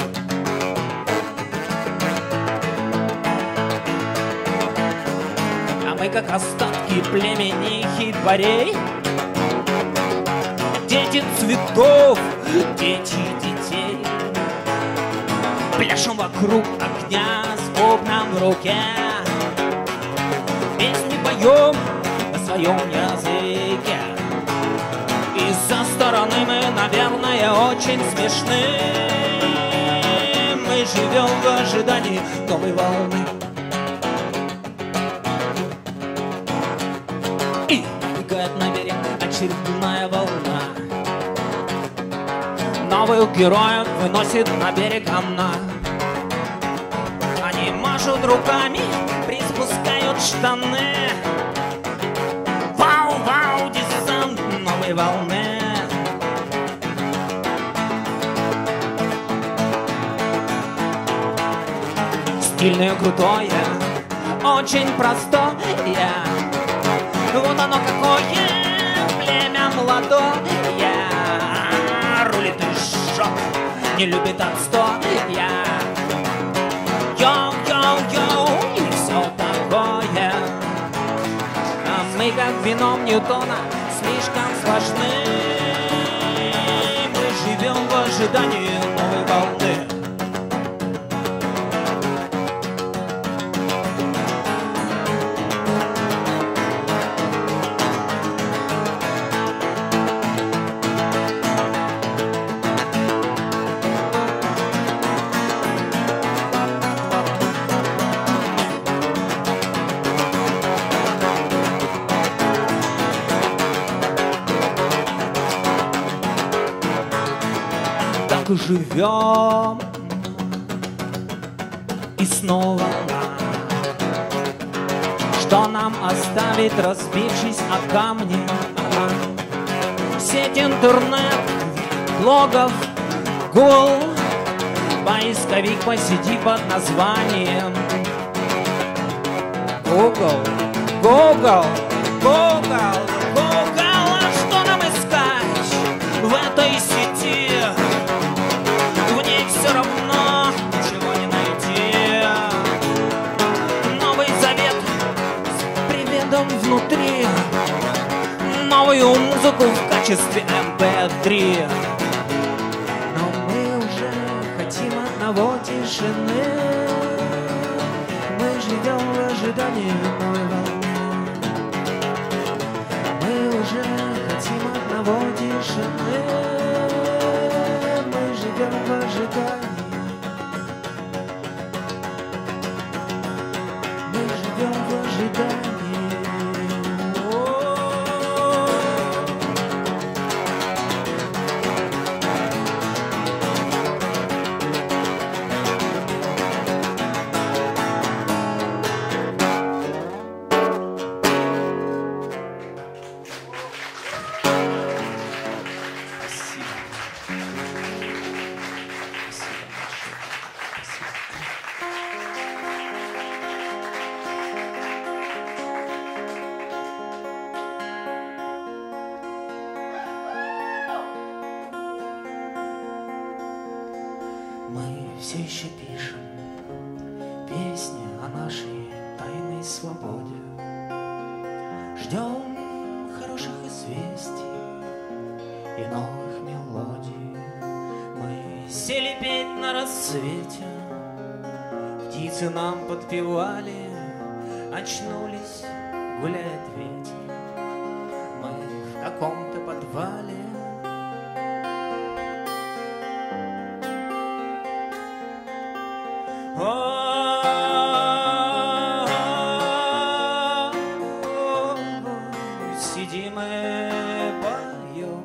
А мы как остатки племени хибарей, дети цветов, дети детей, пляшем вокруг огня с бубном в руке. Песни поем на своем языке. И со стороны мы, наверное, очень смешны. Мы живем в ожидании новой волны. И набегает на берег очередная волна. Новых героев выносит на берег она. Они машут руками, приспускают штаны. Вау, вау, десант новой волны. Стильное, крутое, очень простое. Вот оно какое, племя молодое. Рулит и жжет, не любит отстоя. Йоу-йоу-йоу, и все такое. А мы как вином Ньютона слишком сложны. Мы живем в ожидании новой волны. Живем и снова что нам оставит, разбившись о камни? Сеть интернет, блогов, гул, поисковик посиди под названием Google, Google, Google, Google. А что нам искать в этой сети? Все равно ничего не найти. Новый завет с приветом внутри, новую музыку в качестве эм пэ три. Но мы уже хотим одного — тишины. Мы живем в ожидании новой волны. Мы уже хотим одного — тишины. Мы живем в ожидании. Мы живем в ожидании. Все еще пишем песни о нашей тайной свободе. Ждем хороших известий и новых мелодий. Мы сели петь на рассвете, птицы нам подпевали, очнулись, гуляет ветер. Мы в каком-то подвале. Сидим и поем.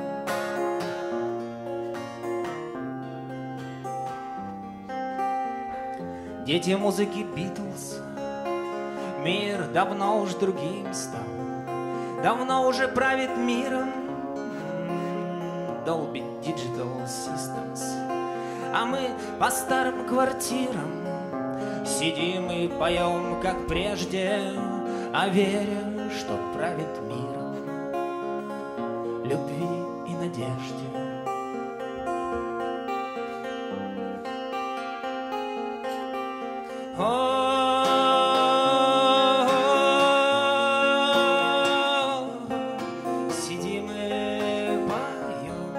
Дети музыки Битлз. Мир давно уж другим стал, давно уже правит миром Dolby Digital Systems. А мы по старым квартирам сидим и поем, как прежде, о вере, что правит миром, любви и надежде. Сидим и поем.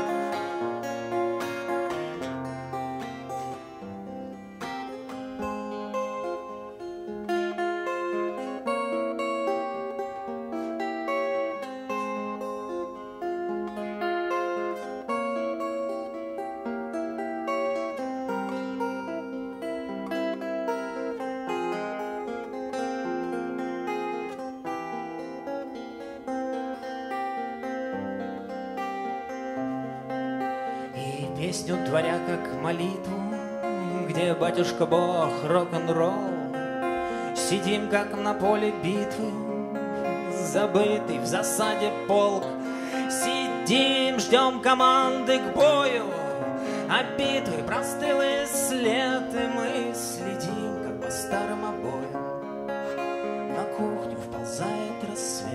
Песню творя как молитву, где батюшка Бог рок-н-ролл. Сидим как на поле битвы, забытый в засаде полк. Сидим, ждем команды к бою, а битвы простыл и след. И мы следим, как по старым обоям на кухню вползает рассвет.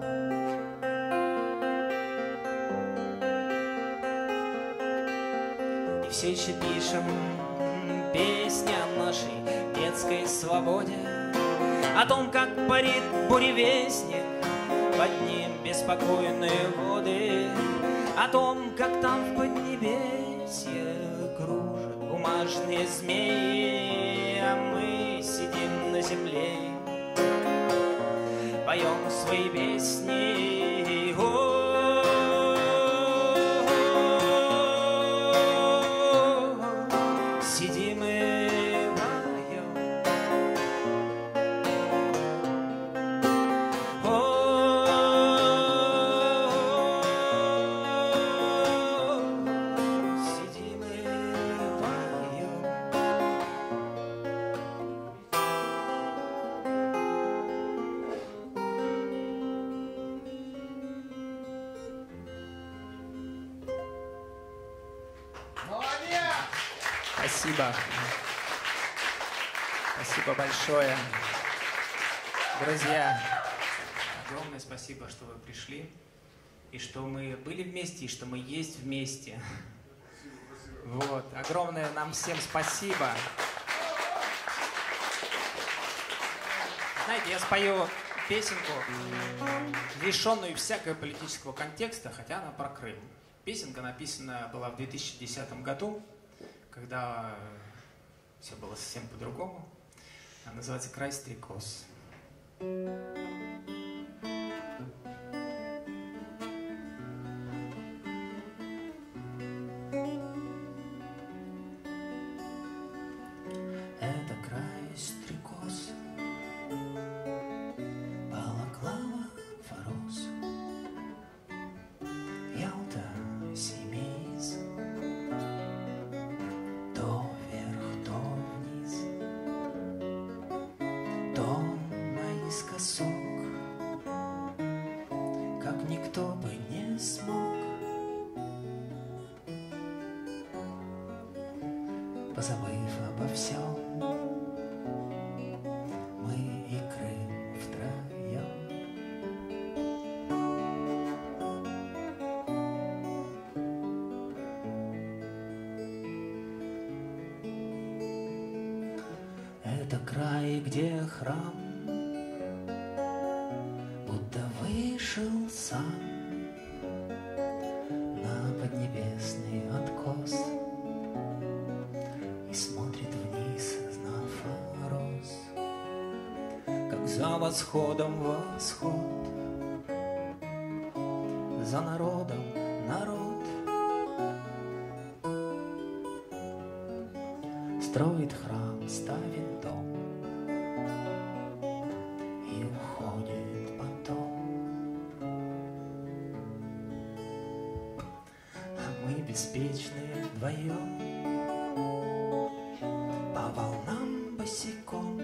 Все еще пишем песни о нашей детской свободе, о том, как парит буревестник, под ним беспокойные воды, о том, как там в Поднебесье кружат бумажные змеи, а мы сидим на земле, поем свои песни. Спасибо. Спасибо большое. Друзья, огромное спасибо, что вы пришли, и что мы были вместе, и что мы есть вместе. Вот. Огромное нам всем спасибо. Знаете, я спою песенку, лишенную всякого политического контекста, хотя она про Крым. Песенка написана была в две тысячи десятом году, когда все было совсем по-другому. Она называется «Край стрекоз». Это край стрекоз, Балаклава, Форос, Ялта, Семейз. То вверх, то вниз, то наискосок, как никто бы не смог, позабыв обо всем, мы и Крым втроем. Это край, где храм будто вышел сам на поднебесный откос и смотрит вниз на Форос, как за восходом восход, за народом народ строит храм, ставит дом и уходит потом. А мы беспечные вдвоем по волнам босиком,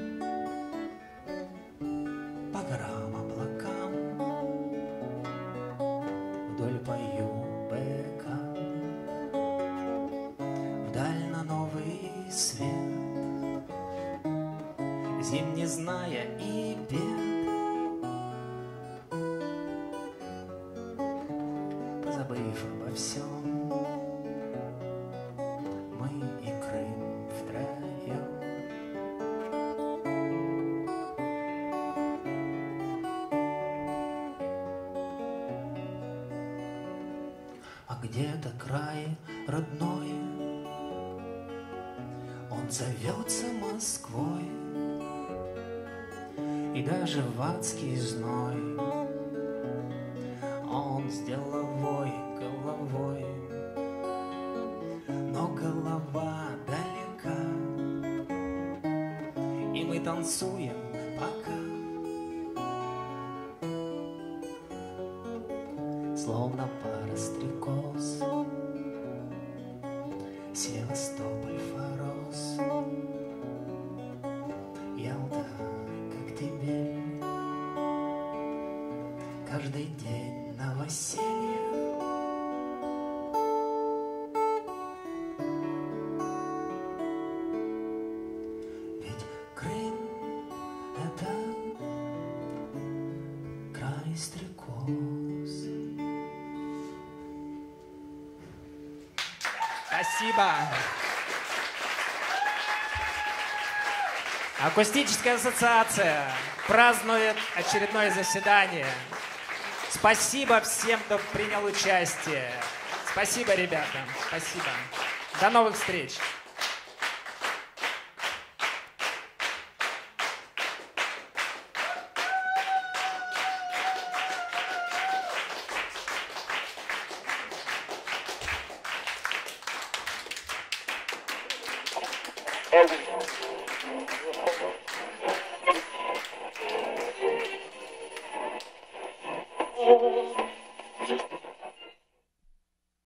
по горам, облакам, вдоль по ю бэ ка. свет, зим не зная и бед, позабыв обо всем, мы и Крым втроем. А где-то край родной, он зовется Москвой, и даже в адский зной он с деловой головой, но голова далека, и мы танцуем пока, словно пара стрекоз, Севастополь, Форос, Ялта, Коктебель, каждый день новоселье. Ведь Крым — это край стрекоз. Спасибо. Акустическая ассоциация празднует очередное заседание. Спасибо всем, кто принял участие. Спасибо, ребята. Спасибо. До новых встреч. Everything.